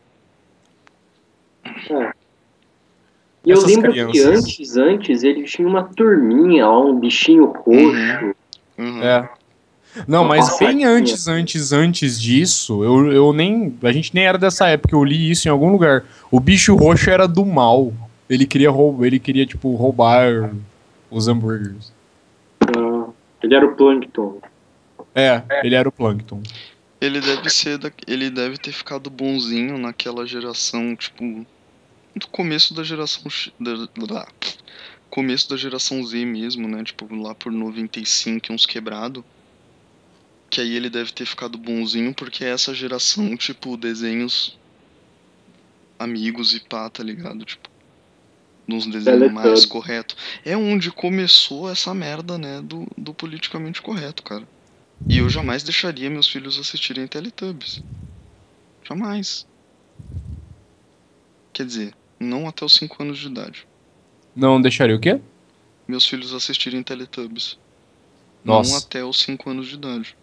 É. E eu Essas lembro que crianças. antes ele tinha uma turminha lá, um bichinho roxo. Uhum. É. Não, Uma mas bem passarinha. antes disso, eu nem. A gente nem era dessa época, eu li isso em algum lugar. O bicho roxo era do mal. Ele queria, tipo, roubar os hambúrgueres. Ah, ele era o Plankton. É, ele era o Plankton. Ele deve ter ficado bonzinho naquela geração, tipo, no começo da geração começo da geração Z mesmo, né? Tipo, lá por 95, uns quebrado. Que aí ele deve ter ficado bonzinho porque é essa geração, tipo, desenhos amigos e pá, tá ligado? Tipo, nos desenhos mais Teletubbies. correto. É onde começou essa merda, né, do politicamente correto, cara. E eu jamais deixaria meus filhos assistirem Teletubbies. Jamais. Quer dizer, não até os 5 anos de idade. Não deixaria o quê? Meus filhos assistirem Teletubbies. Não Nossa. até os 5 anos de idade.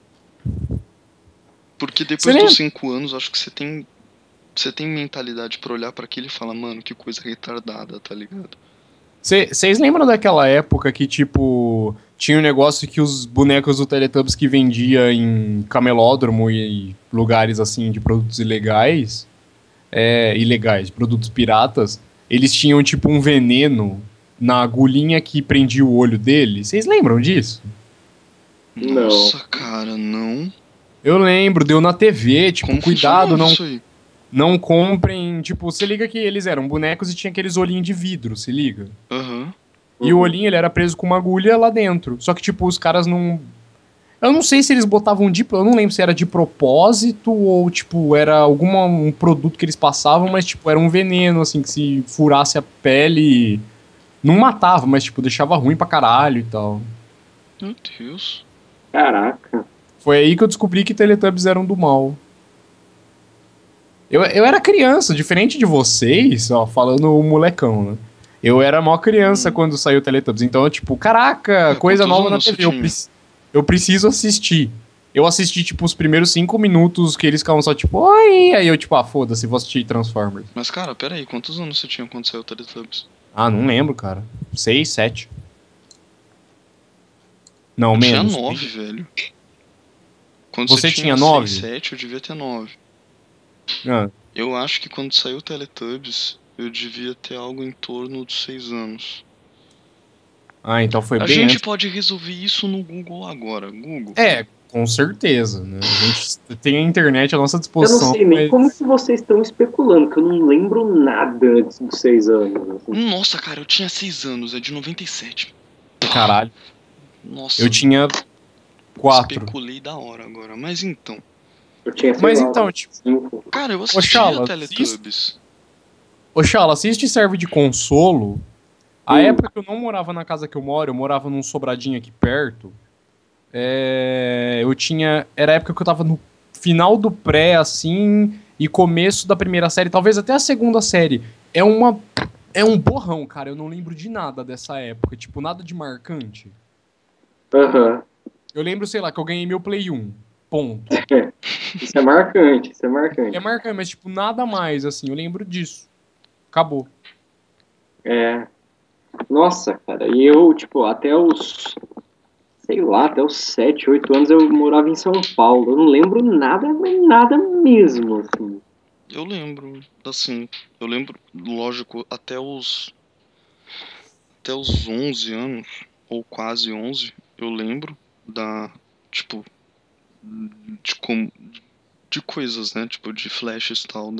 Porque Você depois dos lembra? 5 anos, acho que você tem mentalidade pra olhar pra aquilo e falar, mano, que coisa retardada, tá ligado? Vocês lembram daquela época que, tipo, tinha um negócio que os bonecos do Teletubbies que vendia em camelódromo e lugares assim de produtos ilegais, ilegais, produtos piratas, eles tinham tipo um veneno na agulhinha que prendia o olho dele. Vocês lembram disso? Não. Nossa, cara, não. Eu lembro, deu na TV, tipo, Como cuidado, funcionava não, isso aí? não comprem. Tipo, se liga que eles eram bonecos e tinha aqueles olhinhos de vidro, se liga. Aham. E o olhinho, ele era preso com uma agulha lá dentro. Só que, tipo, os caras não. Eu não sei se eles botavam de. Eu não lembro se era de propósito ou, tipo, era um produto que eles passavam, mas, tipo, era um veneno, assim, que se furasse a pele. Não matava, mas, tipo, deixava ruim pra caralho e tal. Meu Deus. Caraca. Foi aí que eu descobri que Teletubbies eram do mal. Eu era criança, diferente de vocês, ó, falando o molecão, né? Eu era mó criança quando saiu Teletubbies. Então, tipo, caraca, coisa Quantos nova na anos você TV. tinha? Eu preciso assistir. Eu assisti, tipo, os primeiros 5 minutos que eles ficavam só, tipo, oi. Aí eu, tipo, foda-se, vou assistir Transformers. Mas, cara, pera aí, quantos anos você tinha quando saiu o Teletubbies? Ah, não lembro, cara. 6, 7. Não, Eu tinha menos. 9, velho. Quando Você tinha tinha 6, 9? 7, eu devia ter 9. Ah. Eu acho que quando saiu o Teletubbies, eu devia ter algo em torno de 6 anos. Ah, então foi A bem gente antes. pode resolver isso no Google agora. Google. É, com certeza, né? A gente tem a internet à nossa Eu não disposição, sei nem mas... como que vocês estão especulando, que eu não lembro nada antes dos 6 anos. Assim. Nossa, cara, eu tinha 6 anos, é de 97. Caralho. Nossa, Eu tinha 4. especulei da hora agora. Mas então. Eu tinha, sei Mas lá, então, tipo... 5. Cara, eu Ô, assistia Chala, Teletubbies. se isso te serve de consolo, a época que eu não morava na casa que eu moro, eu morava num sobradinho aqui perto, eu tinha... Era a época que eu tava no final do pré, assim, e começo da primeira série, talvez até a segunda série. É um borrão, cara, eu não lembro de nada dessa época, tipo, nada de marcante. Aham. Eu lembro, sei lá, que eu ganhei meu Play 1, ponto. Isso é marcante, isso é marcante. É marcante, mas, tipo, nada mais, assim, eu lembro disso. Acabou. É. Nossa, cara, e eu, tipo, até os, sei lá, até os 7, 8 anos eu morava em São Paulo. Eu não lembro nada, mas nada mesmo, assim. Eu lembro, assim, eu lembro, lógico, até os 11 anos, ou quase 11, eu lembro da, tipo, de como, de coisas, né? Tipo, de flashes e tal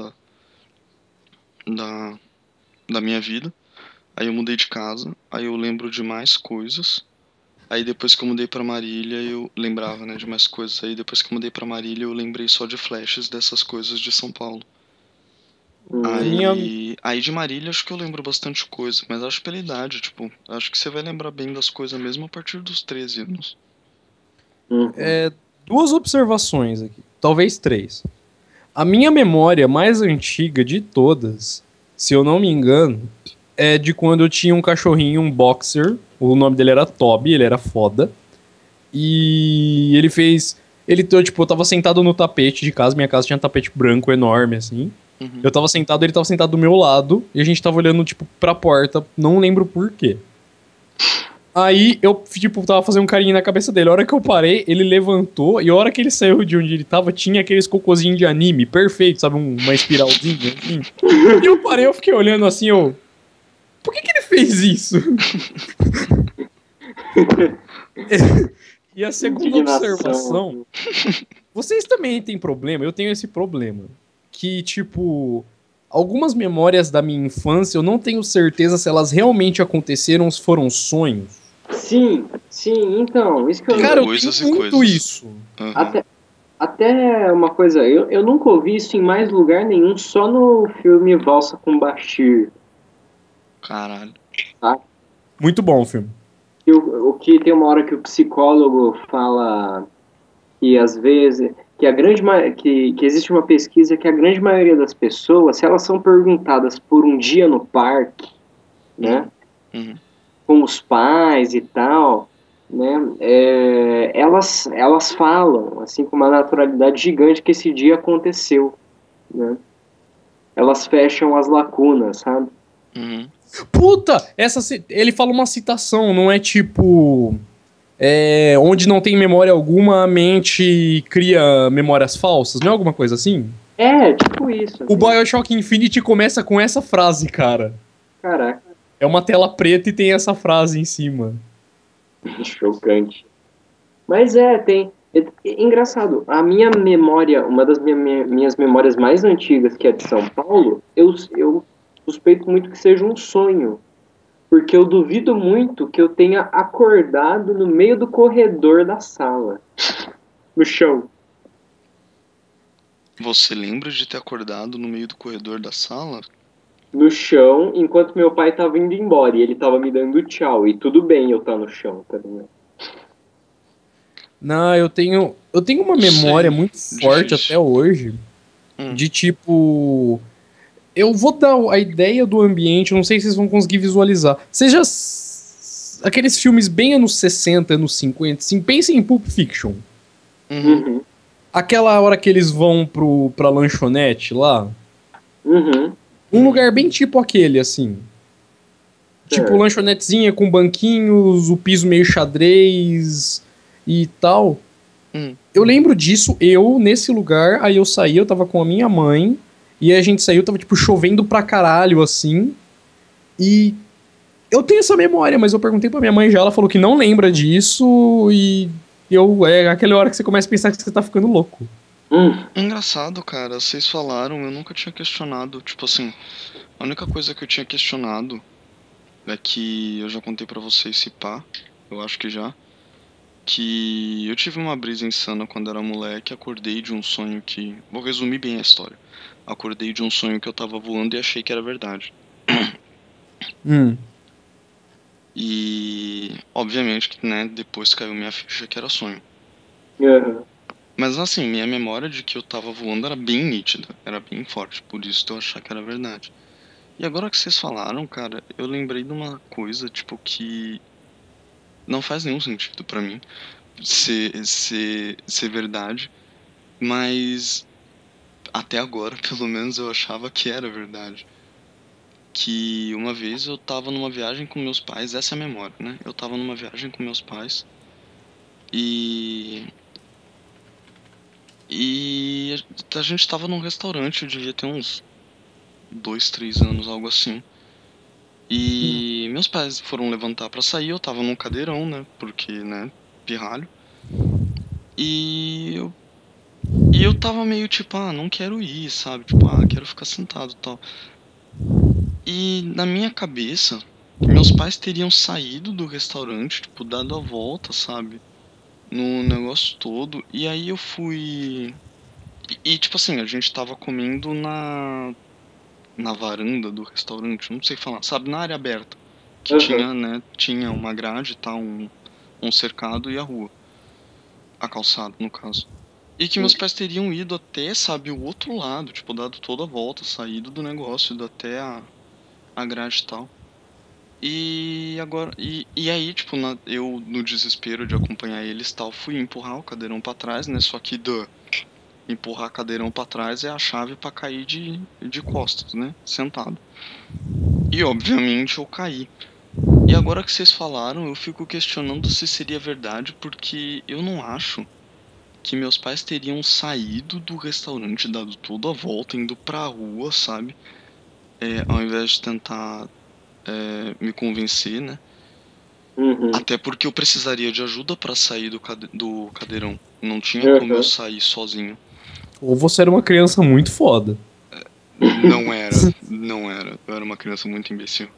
da, da minha vida. Aí eu mudei de casa, aí eu lembro de mais coisas. Aí depois que eu mudei pra Marília, eu lembrava, né, de mais coisas. Aí depois que eu mudei pra Marília, eu lembrei só de flashes dessas coisas de São Paulo. A minha, Aí de Marília acho que eu lembro bastante coisa, mas acho pela idade, tipo, acho que você vai lembrar bem das coisas mesmo a partir dos 13 anos. Uhum. duas observações aqui, talvez três. A minha memória mais antiga de todas, se eu não me engano, é de quando eu tinha um cachorrinho, um boxer. O nome dele era Toby, ele era foda. E ele fez. Tipo, eu tava sentado no tapete de casa, minha casa tinha um tapete branco enorme, assim. Uhum. Eu tava sentado, ele tava sentado do meu lado, e a gente tava olhando, tipo, pra porta, não lembro por quê. Aí eu, tipo, tava fazendo um carinho na cabeça dele. A hora que eu parei, ele levantou, e a hora que ele saiu de onde ele tava, tinha aqueles cocôzinhos de anime, perfeito, sabe? Uma espiralzinha, assim. E eu parei, eu fiquei olhando assim, eu. Por que ele fez isso? E a segunda observação. Vocês também têm problema, eu tenho esse problema. Que, tipo, algumas memórias da minha infância eu não tenho certeza se elas realmente aconteceram ou se foram sonhos. Sim, então, isso que eu... Tem Cara, eu coisas tenho e muito coisas. isso. Uhum. Até uma coisa, eu nunca ouvi isso em mais lugar nenhum, só no filme Valsa com Bashir. Caralho. Tá? Muito bom o filme. O que tem uma hora que o psicólogo fala que às vezes que que existe uma pesquisa que a grande maioria das pessoas, se elas são perguntadas por um dia no parque, né, Uhum. com os pais e tal, né, elas falam assim com uma naturalidade gigante que esse dia aconteceu, né? Elas fecham as lacunas, sabe? Uhum. Puta! Ele fala uma citação, não é tipo. Onde não tem memória alguma, a mente cria memórias falsas, não é alguma coisa assim? Tipo isso. O BioShock Infinite começa com essa frase, cara. Caraca. É uma tela preta e tem essa frase em cima. Chocante. Mas tem. Engraçado, a minha memória, uma das minhas memórias mais antigas, que é de São Paulo, eu suspeito muito que seja um sonho. Porque eu duvido muito que eu tenha acordado no meio do corredor da sala, no chão. Você lembra de ter acordado no meio do corredor da sala? No chão, enquanto meu pai tava indo embora e ele tava me dando tchau. E tudo bem eu estar no chão, tá ligado? Não, eu tenho uma memória muito forte Difícil. até hoje. De tipo. Eu vou dar a ideia do ambiente, não sei se vocês vão conseguir visualizar. Seja aqueles filmes bem anos 60, anos 50, assim, pensem em Pulp Fiction. Uhum. Aquela hora que eles vão pra lanchonete lá. Uhum. Um lugar bem tipo aquele, assim. Tipo, lanchonetezinha com banquinhos, o piso meio xadrez e tal. Eu lembro disso, nesse lugar, aí eu saí, eu tava com a minha mãe, e aí a gente saiu, tava, tipo, chovendo pra caralho, assim. E eu tenho essa memória, mas eu perguntei pra minha mãe já, ela falou que não lembra disso, e é aquela hora que você começa a pensar que você tá ficando louco. Engraçado, cara, vocês falaram, eu nunca tinha questionado, tipo assim, a única coisa que eu tinha questionado é que eu já contei pra vocês, se pá, eu acho que já, que eu tive uma brisa insana quando era moleque, acordei de um sonho que... Vou resumir bem a história. Acordei de um sonho que eu tava voando e achei que era verdade. E, obviamente, que, né, depois caiu minha ficha que era sonho. Uhum. Mas, assim, minha memória de que eu tava voando era bem nítida, era bem forte, por isso eu achar que era verdade. E agora que vocês falaram, cara, eu lembrei de uma coisa, tipo, que não faz nenhum sentido pra mim ser verdade, mas até agora, pelo menos, eu achava que era verdade. Que uma vez eu tava numa viagem com meus pais, essa é a memória, né? Eu tava numa viagem com meus pais e a gente tava num restaurante, eu devia ter uns 2, 3 anos, algo assim. E meus pais foram levantar pra sair, eu tava num cadeirão, né? Porque, né, pirralho. E eu E eu tava meio tipo, não quero ir, sabe? Tipo, quero ficar sentado e tal. E na minha cabeça, meus pais teriam saído do restaurante, tipo, dado a volta, sabe? No negócio todo. E aí eu fui. Tipo assim, a gente tava comendo na varanda do restaurante, não sei falar, sabe? Na área aberta. Que Aham. tinha, né? Tinha uma grade e tal, um cercado e a rua. A calçada, no caso. E que meus pais teriam ido até, sabe, o outro lado, tipo, dado toda a volta, saído do negócio, ido até a grade e tal. E agora. E aí, tipo, eu no desespero de acompanhar eles tal, fui empurrar o cadeirão pra trás, né? Só que empurrar cadeirão pra trás é a chave pra cair de costas, né? Sentado. E obviamente eu caí. E agora que vocês falaram, eu fico questionando se seria verdade, porque eu não acho que meus pais teriam saído do restaurante, dado toda a volta, indo pra rua, sabe? Ao invés de tentar me convencer, né? Uhum. Até porque eu precisaria de ajuda pra sair do cadeirão. Não tinha como eu Aham. sair sozinho. Ou você era uma criança muito foda. Não era, não era. Eu era uma criança muito imbecil.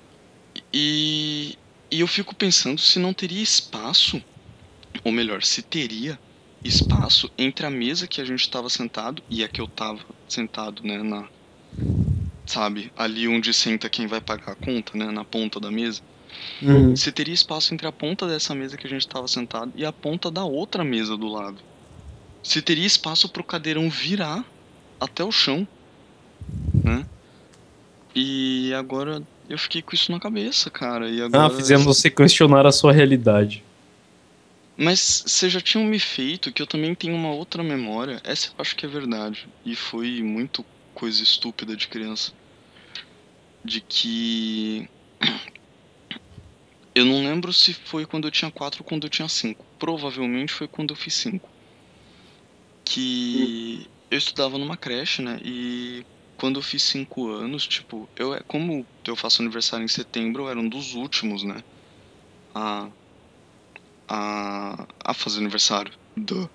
E, e eu fico pensando se não teria espaço, ou melhor, se teria espaço entre a mesa que a gente estava sentado e a que eu tava sentado, né, sabe, ali onde senta quem vai pagar a conta, né, na ponta da mesa. Uhum. Se teria espaço entre a ponta dessa mesa que a gente estava sentado e a ponta da outra mesa do lado. Se teria espaço pro cadeirão virar até o chão, né? E agora eu fiquei com isso na cabeça, cara. E Ah, agora. fizemos você questionar a sua realidade. Mas vocês já tinham me feito que eu também tenho uma outra memória. Essa eu acho que é verdade. E foi muito coisa estúpida de criança. De que. Eu não lembro se foi quando eu tinha 4 ou quando eu tinha 5. Provavelmente foi quando eu fiz 5. Que eu estudava numa creche, né? E quando eu fiz 5 anos, tipo, como eu faço aniversário em setembro, eu era um dos últimos, né? A, a fazer aniversário. Duh.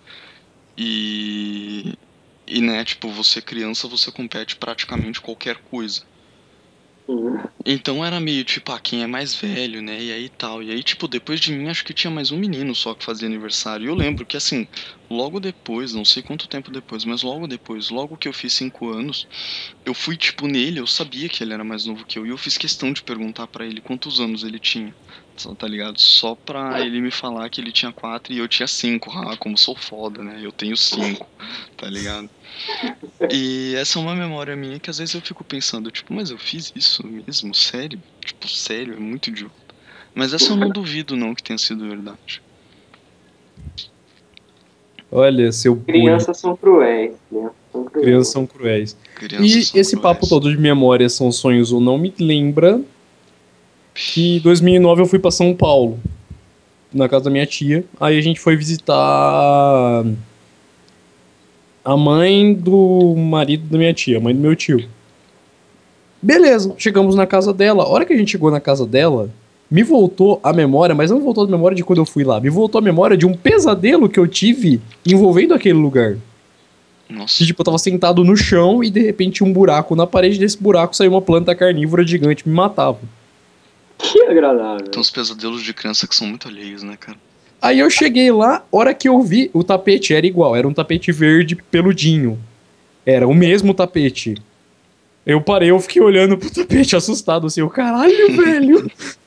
E, né, tipo, você criança, você compete praticamente qualquer coisa. Uhum. Então era meio tipo, quem é mais velho, né? E aí tal. E aí, tipo, depois de mim, acho que tinha mais um menino só que fazia aniversário. E eu lembro que, assim, logo depois, não sei quanto tempo depois, mas logo depois, logo que eu fiz 5 anos, eu fui, tipo, nele, eu sabia que ele era mais novo que eu. E eu fiz questão de perguntar pra ele quantos anos ele tinha. Tá ligado? Só pra ele me falar que ele tinha 4 e eu tinha 5. Como sou foda, né? Eu tenho 5, tá ligado? E essa é uma memória minha que às vezes eu fico pensando, tipo, mas eu fiz isso mesmo? Sério? Tipo, sério, é muito idiota. Mas essa eu não duvido não que tenha sido verdade. Olha, seu bullying. Crianças são cruéis, né? São cruéis. Crianças são cruéis. Crianças E são esse papo cruéis. todo de memórias são sonhos ou não me lembra que em 2009 eu fui pra São Paulo, na casa da minha tia. Aí a gente foi visitar a mãe do marido da minha tia, a mãe do meu tio. Beleza, chegamos na casa dela. A hora que a gente chegou na casa dela, me voltou a memória, mas não voltou a memória de quando eu fui lá. Me voltou a memória de um pesadelo que eu tive envolvendo aquele lugar. Que, Nossa, tipo, eu tava sentado no chão e de repente um buraco na parede desse buraco saiu uma planta carnívora gigante e me matava. Que tem agradável. uns pesadelos de criança que são muito alheios, né, cara? Aí eu cheguei lá, hora que eu vi, o tapete era igual, era um tapete verde peludinho. Era o mesmo tapete. Eu parei, eu fiquei olhando pro tapete assustado assim, o caralho, velho.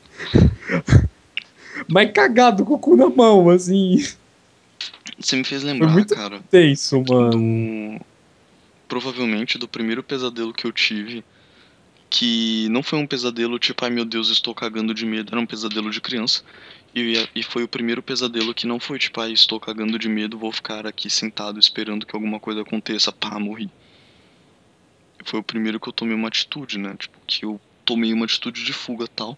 Mas cagado com o cu na mão, assim. Você me fez Foi lembrar, muito cara, tenso, mano. do... Provavelmente do primeiro pesadelo que eu tive, que não foi um pesadelo tipo, ai meu Deus, estou cagando de medo, era um pesadelo de criança. E foi o primeiro pesadelo que não foi tipo, ai, estou cagando de medo, vou ficar aqui sentado esperando que alguma coisa aconteça, pá, morri. Foi o primeiro que eu tomei uma atitude, né? Tipo, que eu tomei uma atitude de fuga tal.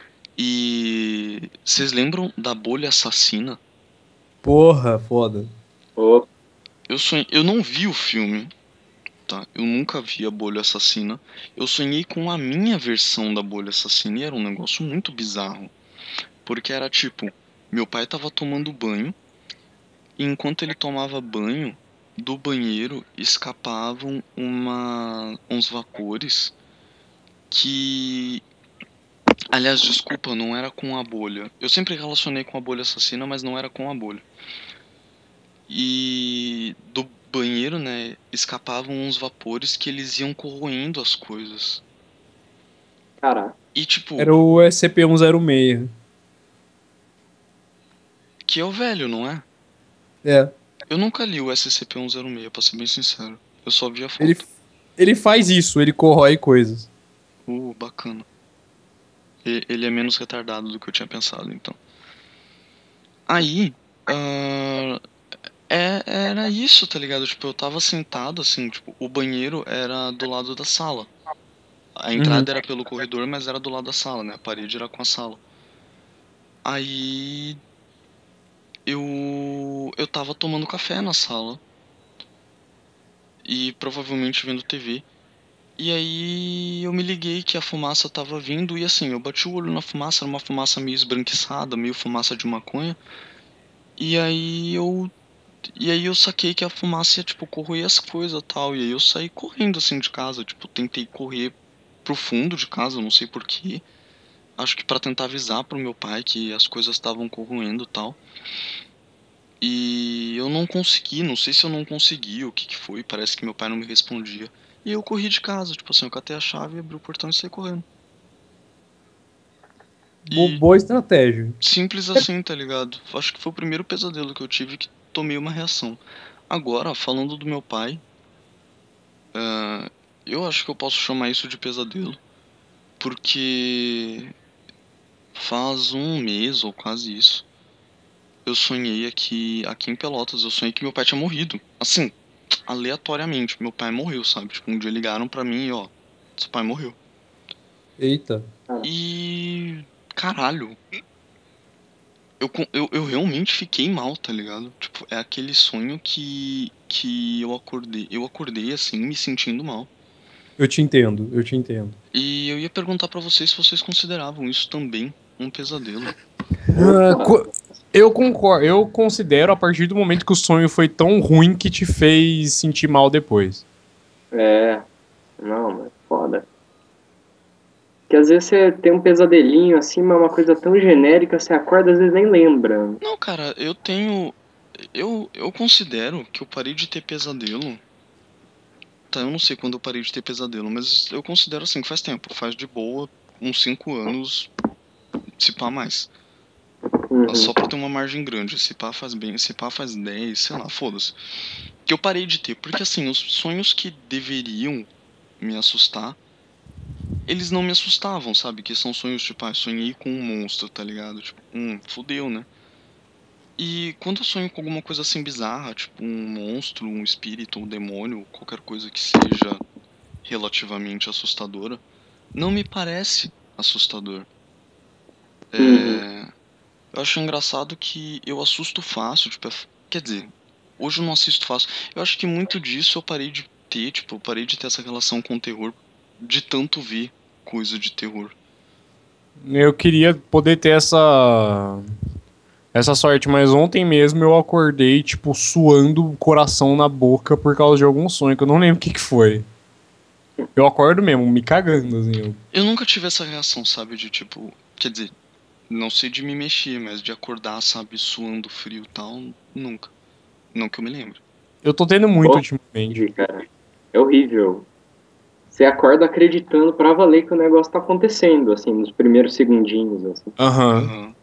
E vocês lembram da bolha assassina? Porra, foda. Oh, Eu não vi o filme, tá? Eu nunca vi a bolha assassina. Eu sonhei com a minha versão da bolha assassina e era um negócio muito bizarro. Porque era tipo, meu pai tava tomando banho e enquanto ele tomava banho, do banheiro escapavam uns vapores que... Aliás, desculpa, não era com a bolha. Eu sempre relacionei com a bolha assassina, mas não era com a bolha. E do banheiro, né, escapavam uns vapores que eles iam corroendo as coisas. Caraca. E tipo, Era o SCP-106. que é o velho, não é? É. Eu nunca li o SCP-106, pra ser bem sincero. Eu só vi a Ele, foto. ele faz isso, ele corrói coisas. Bacana. Ele é menos retardado do que eu tinha pensado, então. Aí, era isso, tá ligado? Tipo, eu tava sentado, assim, tipo, o banheiro era do lado da sala. A entrada era pelo corredor, mas era do lado da sala, né? A parede era com a sala. Aí, eu tava tomando café na sala. E provavelmente vendo TV. E aí eu me liguei que a fumaça tava vindo e assim, eu bati o olho na fumaça, era uma fumaça meio esbranquiçada, meio fumaça de maconha. E aí eu saquei que a fumaça ia, tipo, corroer as coisas e tal. E aí eu saí correndo assim de casa, tipo, tentei correr pro fundo de casa, não sei porquê. Acho que pra tentar avisar pro meu pai que as coisas estavam corroendo e tal. E eu não consegui, não sei se eu não consegui, o que foi, parece que meu pai não me respondia. E eu corri de casa, tipo assim, eu catei a chave, abri o portão e saí correndo. E Boa estratégia. simples assim, tá ligado? Acho que foi o primeiro pesadelo que eu tive que tomei uma reação. Agora, falando do meu pai, eu acho que eu posso chamar isso de pesadelo. Porque faz um mês ou quase isso, eu sonhei aqui em Pelotas, eu sonhei que meu pai tinha morrido. Assim, aleatoriamente, meu pai morreu, sabe? Tipo, um dia ligaram pra mim e ó, seu pai morreu. Eita. E... caralho, eu realmente fiquei mal, tá ligado? Tipo, é aquele sonho que eu acordei assim, me sentindo mal. Eu te entendo, eu te entendo. E eu ia perguntar pra vocês se vocês consideravam isso também um pesadelo. Eu concordo, eu considero a partir do momento que o sonho foi tão ruim que te fez sentir mal depois. Não, mas foda. Porque às vezes você tem um pesadelinho assim, mas é uma coisa tão genérica, você acorda às vezes nem lembra. Não, cara, eu tenho... Eu considero que eu parei de ter pesadelo. Tá, eu não sei quando eu parei de ter pesadelo, mas eu considero assim que faz tempo. Faz de boa uns 5 anos, se pá mais. Só pra ter uma margem grande. Se pá faz bem, se pá faz 10, sei lá, foda-se. Que eu parei de ter. Porque assim, os sonhos que deveriam me assustar, eles não me assustavam, sabe? Que são sonhos tipo, sonhei com um monstro, tá ligado? Tipo, fudeu, né? E quando eu sonho com alguma coisa assim bizarra, tipo um monstro, um espírito, um demônio, qualquer coisa que seja relativamente assustadora, não me parece assustador. Eu acho engraçado que eu assusto fácil, tipo, quer dizer, hoje eu não assisto fácil. Eu acho que muito disso eu parei de ter, tipo, eu parei de ter essa relação com o terror de tanto ver coisa de terror. Eu queria poder ter essa sorte, mas ontem mesmo eu acordei, tipo, suando o coração na boca por causa de algum sonho, que eu não lembro o que foi. Eu acordo mesmo, me cagando, assim. Eu nunca tive essa reação, sabe, de tipo, quer dizer, não sei de me mexer, mas de acordar, sabe, suando frio e tal, nunca. Não que eu me lembre. Eu tô tendo muito Bom, ultimamente. cara, é horrível. Você acorda acreditando pra valer que o negócio tá acontecendo, assim, nos primeiros segundinhos, assim. Aham.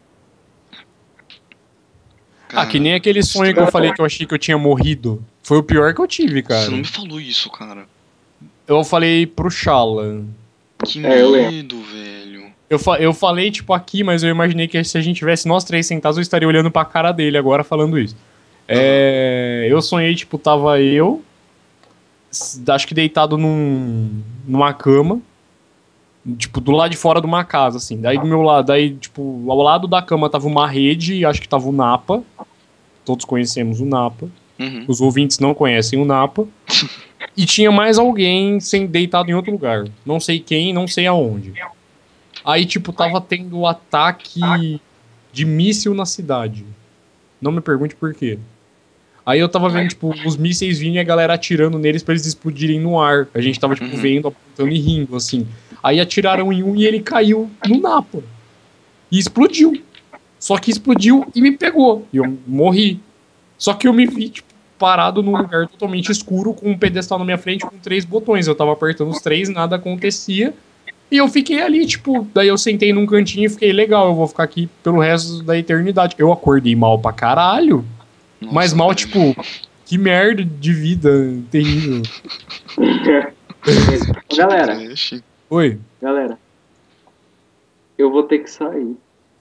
Cara, Que nem aquele sonho que eu falei que eu achei que eu tinha morrido. Foi o pior que eu tive, cara. Você não me falou isso, cara. Eu falei pro Shala. Que medo, velho. Eu falei, tipo, aqui, mas eu imaginei que se a gente tivesse nós três sentados, eu estaria olhando pra cara dele agora falando isso. Eu sonhei, tipo, tava eu, acho que deitado numa cama, tipo, do lado de fora de uma casa, assim. Daí do meu lado, tipo, ao lado da cama tava uma rede, acho que tava o Napa. Todos conhecemos o Napa. Uhum. Os ouvintes não conhecem o Napa. E tinha mais alguém deitado em outro lugar. Não sei quem, não sei aonde. Aí, tipo, tava tendo ataque de míssil na cidade. Não me pergunte por quê. Aí eu tava vendo, tipo, os mísseis vindo e a galera atirando neles pra eles explodirem no ar. A gente tava, tipo, vendo, apontando e rindo, assim. Aí atiraram em um e ele caiu no Napa. E explodiu. Só que explodiu e me pegou. E eu morri. Só que eu me vi, tipo, parado num lugar totalmente escuro, com um pedestal na minha frente com 3 botões. Eu tava apertando os 3, nada acontecia. E eu fiquei ali, tipo, daí eu sentei num cantinho e fiquei, legal, eu vou ficar aqui pelo resto da eternidade. Eu acordei mal pra caralho. Nossa, Mas mal, velho. tipo, que merda de vida terrível. Galera, Oi. galera, eu vou ter que sair.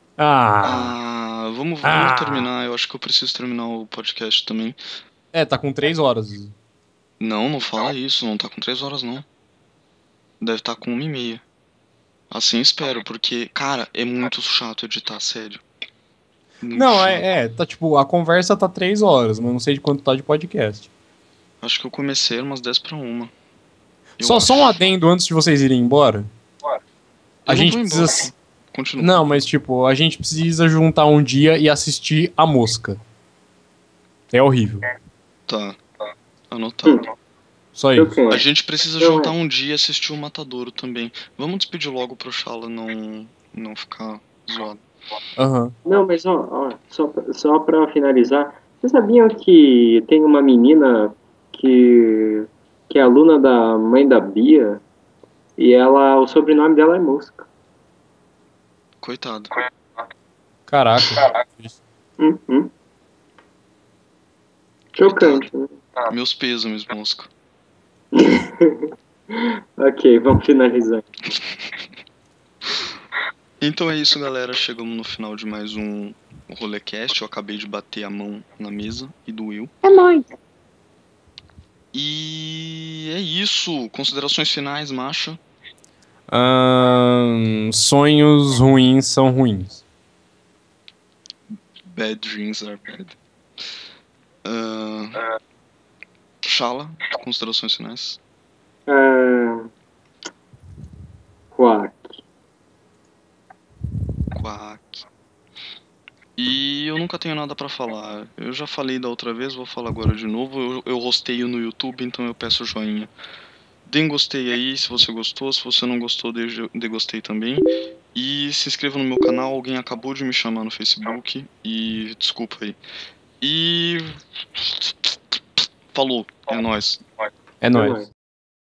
Vamos terminar. Eu acho que eu preciso terminar o podcast também. Tá com 3 horas. Não fala isso. Não tá com 3 horas, não. Deve estar com 1h30. Assim espero, porque, cara, é muito chato editar, sério. Muito Não, chato. tá tipo, a conversa tá 3 horas, mas não sei de quanto tá de podcast. Acho que eu comecei umas 10:50. Só um adendo antes de vocês irem embora. A gente precisa. Continua. Não, mas tipo, a gente precisa juntar um dia e assistir A Mosca. É horrível. Tá. Anotado. Só isso. A gente precisa juntar um dia e assistir o Matadouro também. Vamos despedir logo pro Shala não ficar zoado. Não, mas só pra finalizar, vocês sabiam que tem uma menina que é aluna da mãe da Bia e o sobrenome dela é Mosca. Coitado. Caraca. Chocante, né? Meus pêsames, Mosca. Ok, vamos finalizar. Então é isso, galera. Chegamos no final de mais um Rolecast. Eu acabei de bater a mão na mesa e doeu. É nóis. E é isso. Considerações finais, Macha? Sonhos ruins são ruins. Bad dreams are bad. Shala, considerações finais? Quack. E eu nunca tenho nada pra falar. Eu já falei da outra vez, vou falar agora de novo. Eu rosteio no YouTube, então eu peço joinha. Deem gostei aí se você gostou. Se você não gostou, dê gostei também. E se inscreva no meu canal. Alguém acabou de me chamar no Facebook. E desculpa aí. E falou. É nóis. É nóis.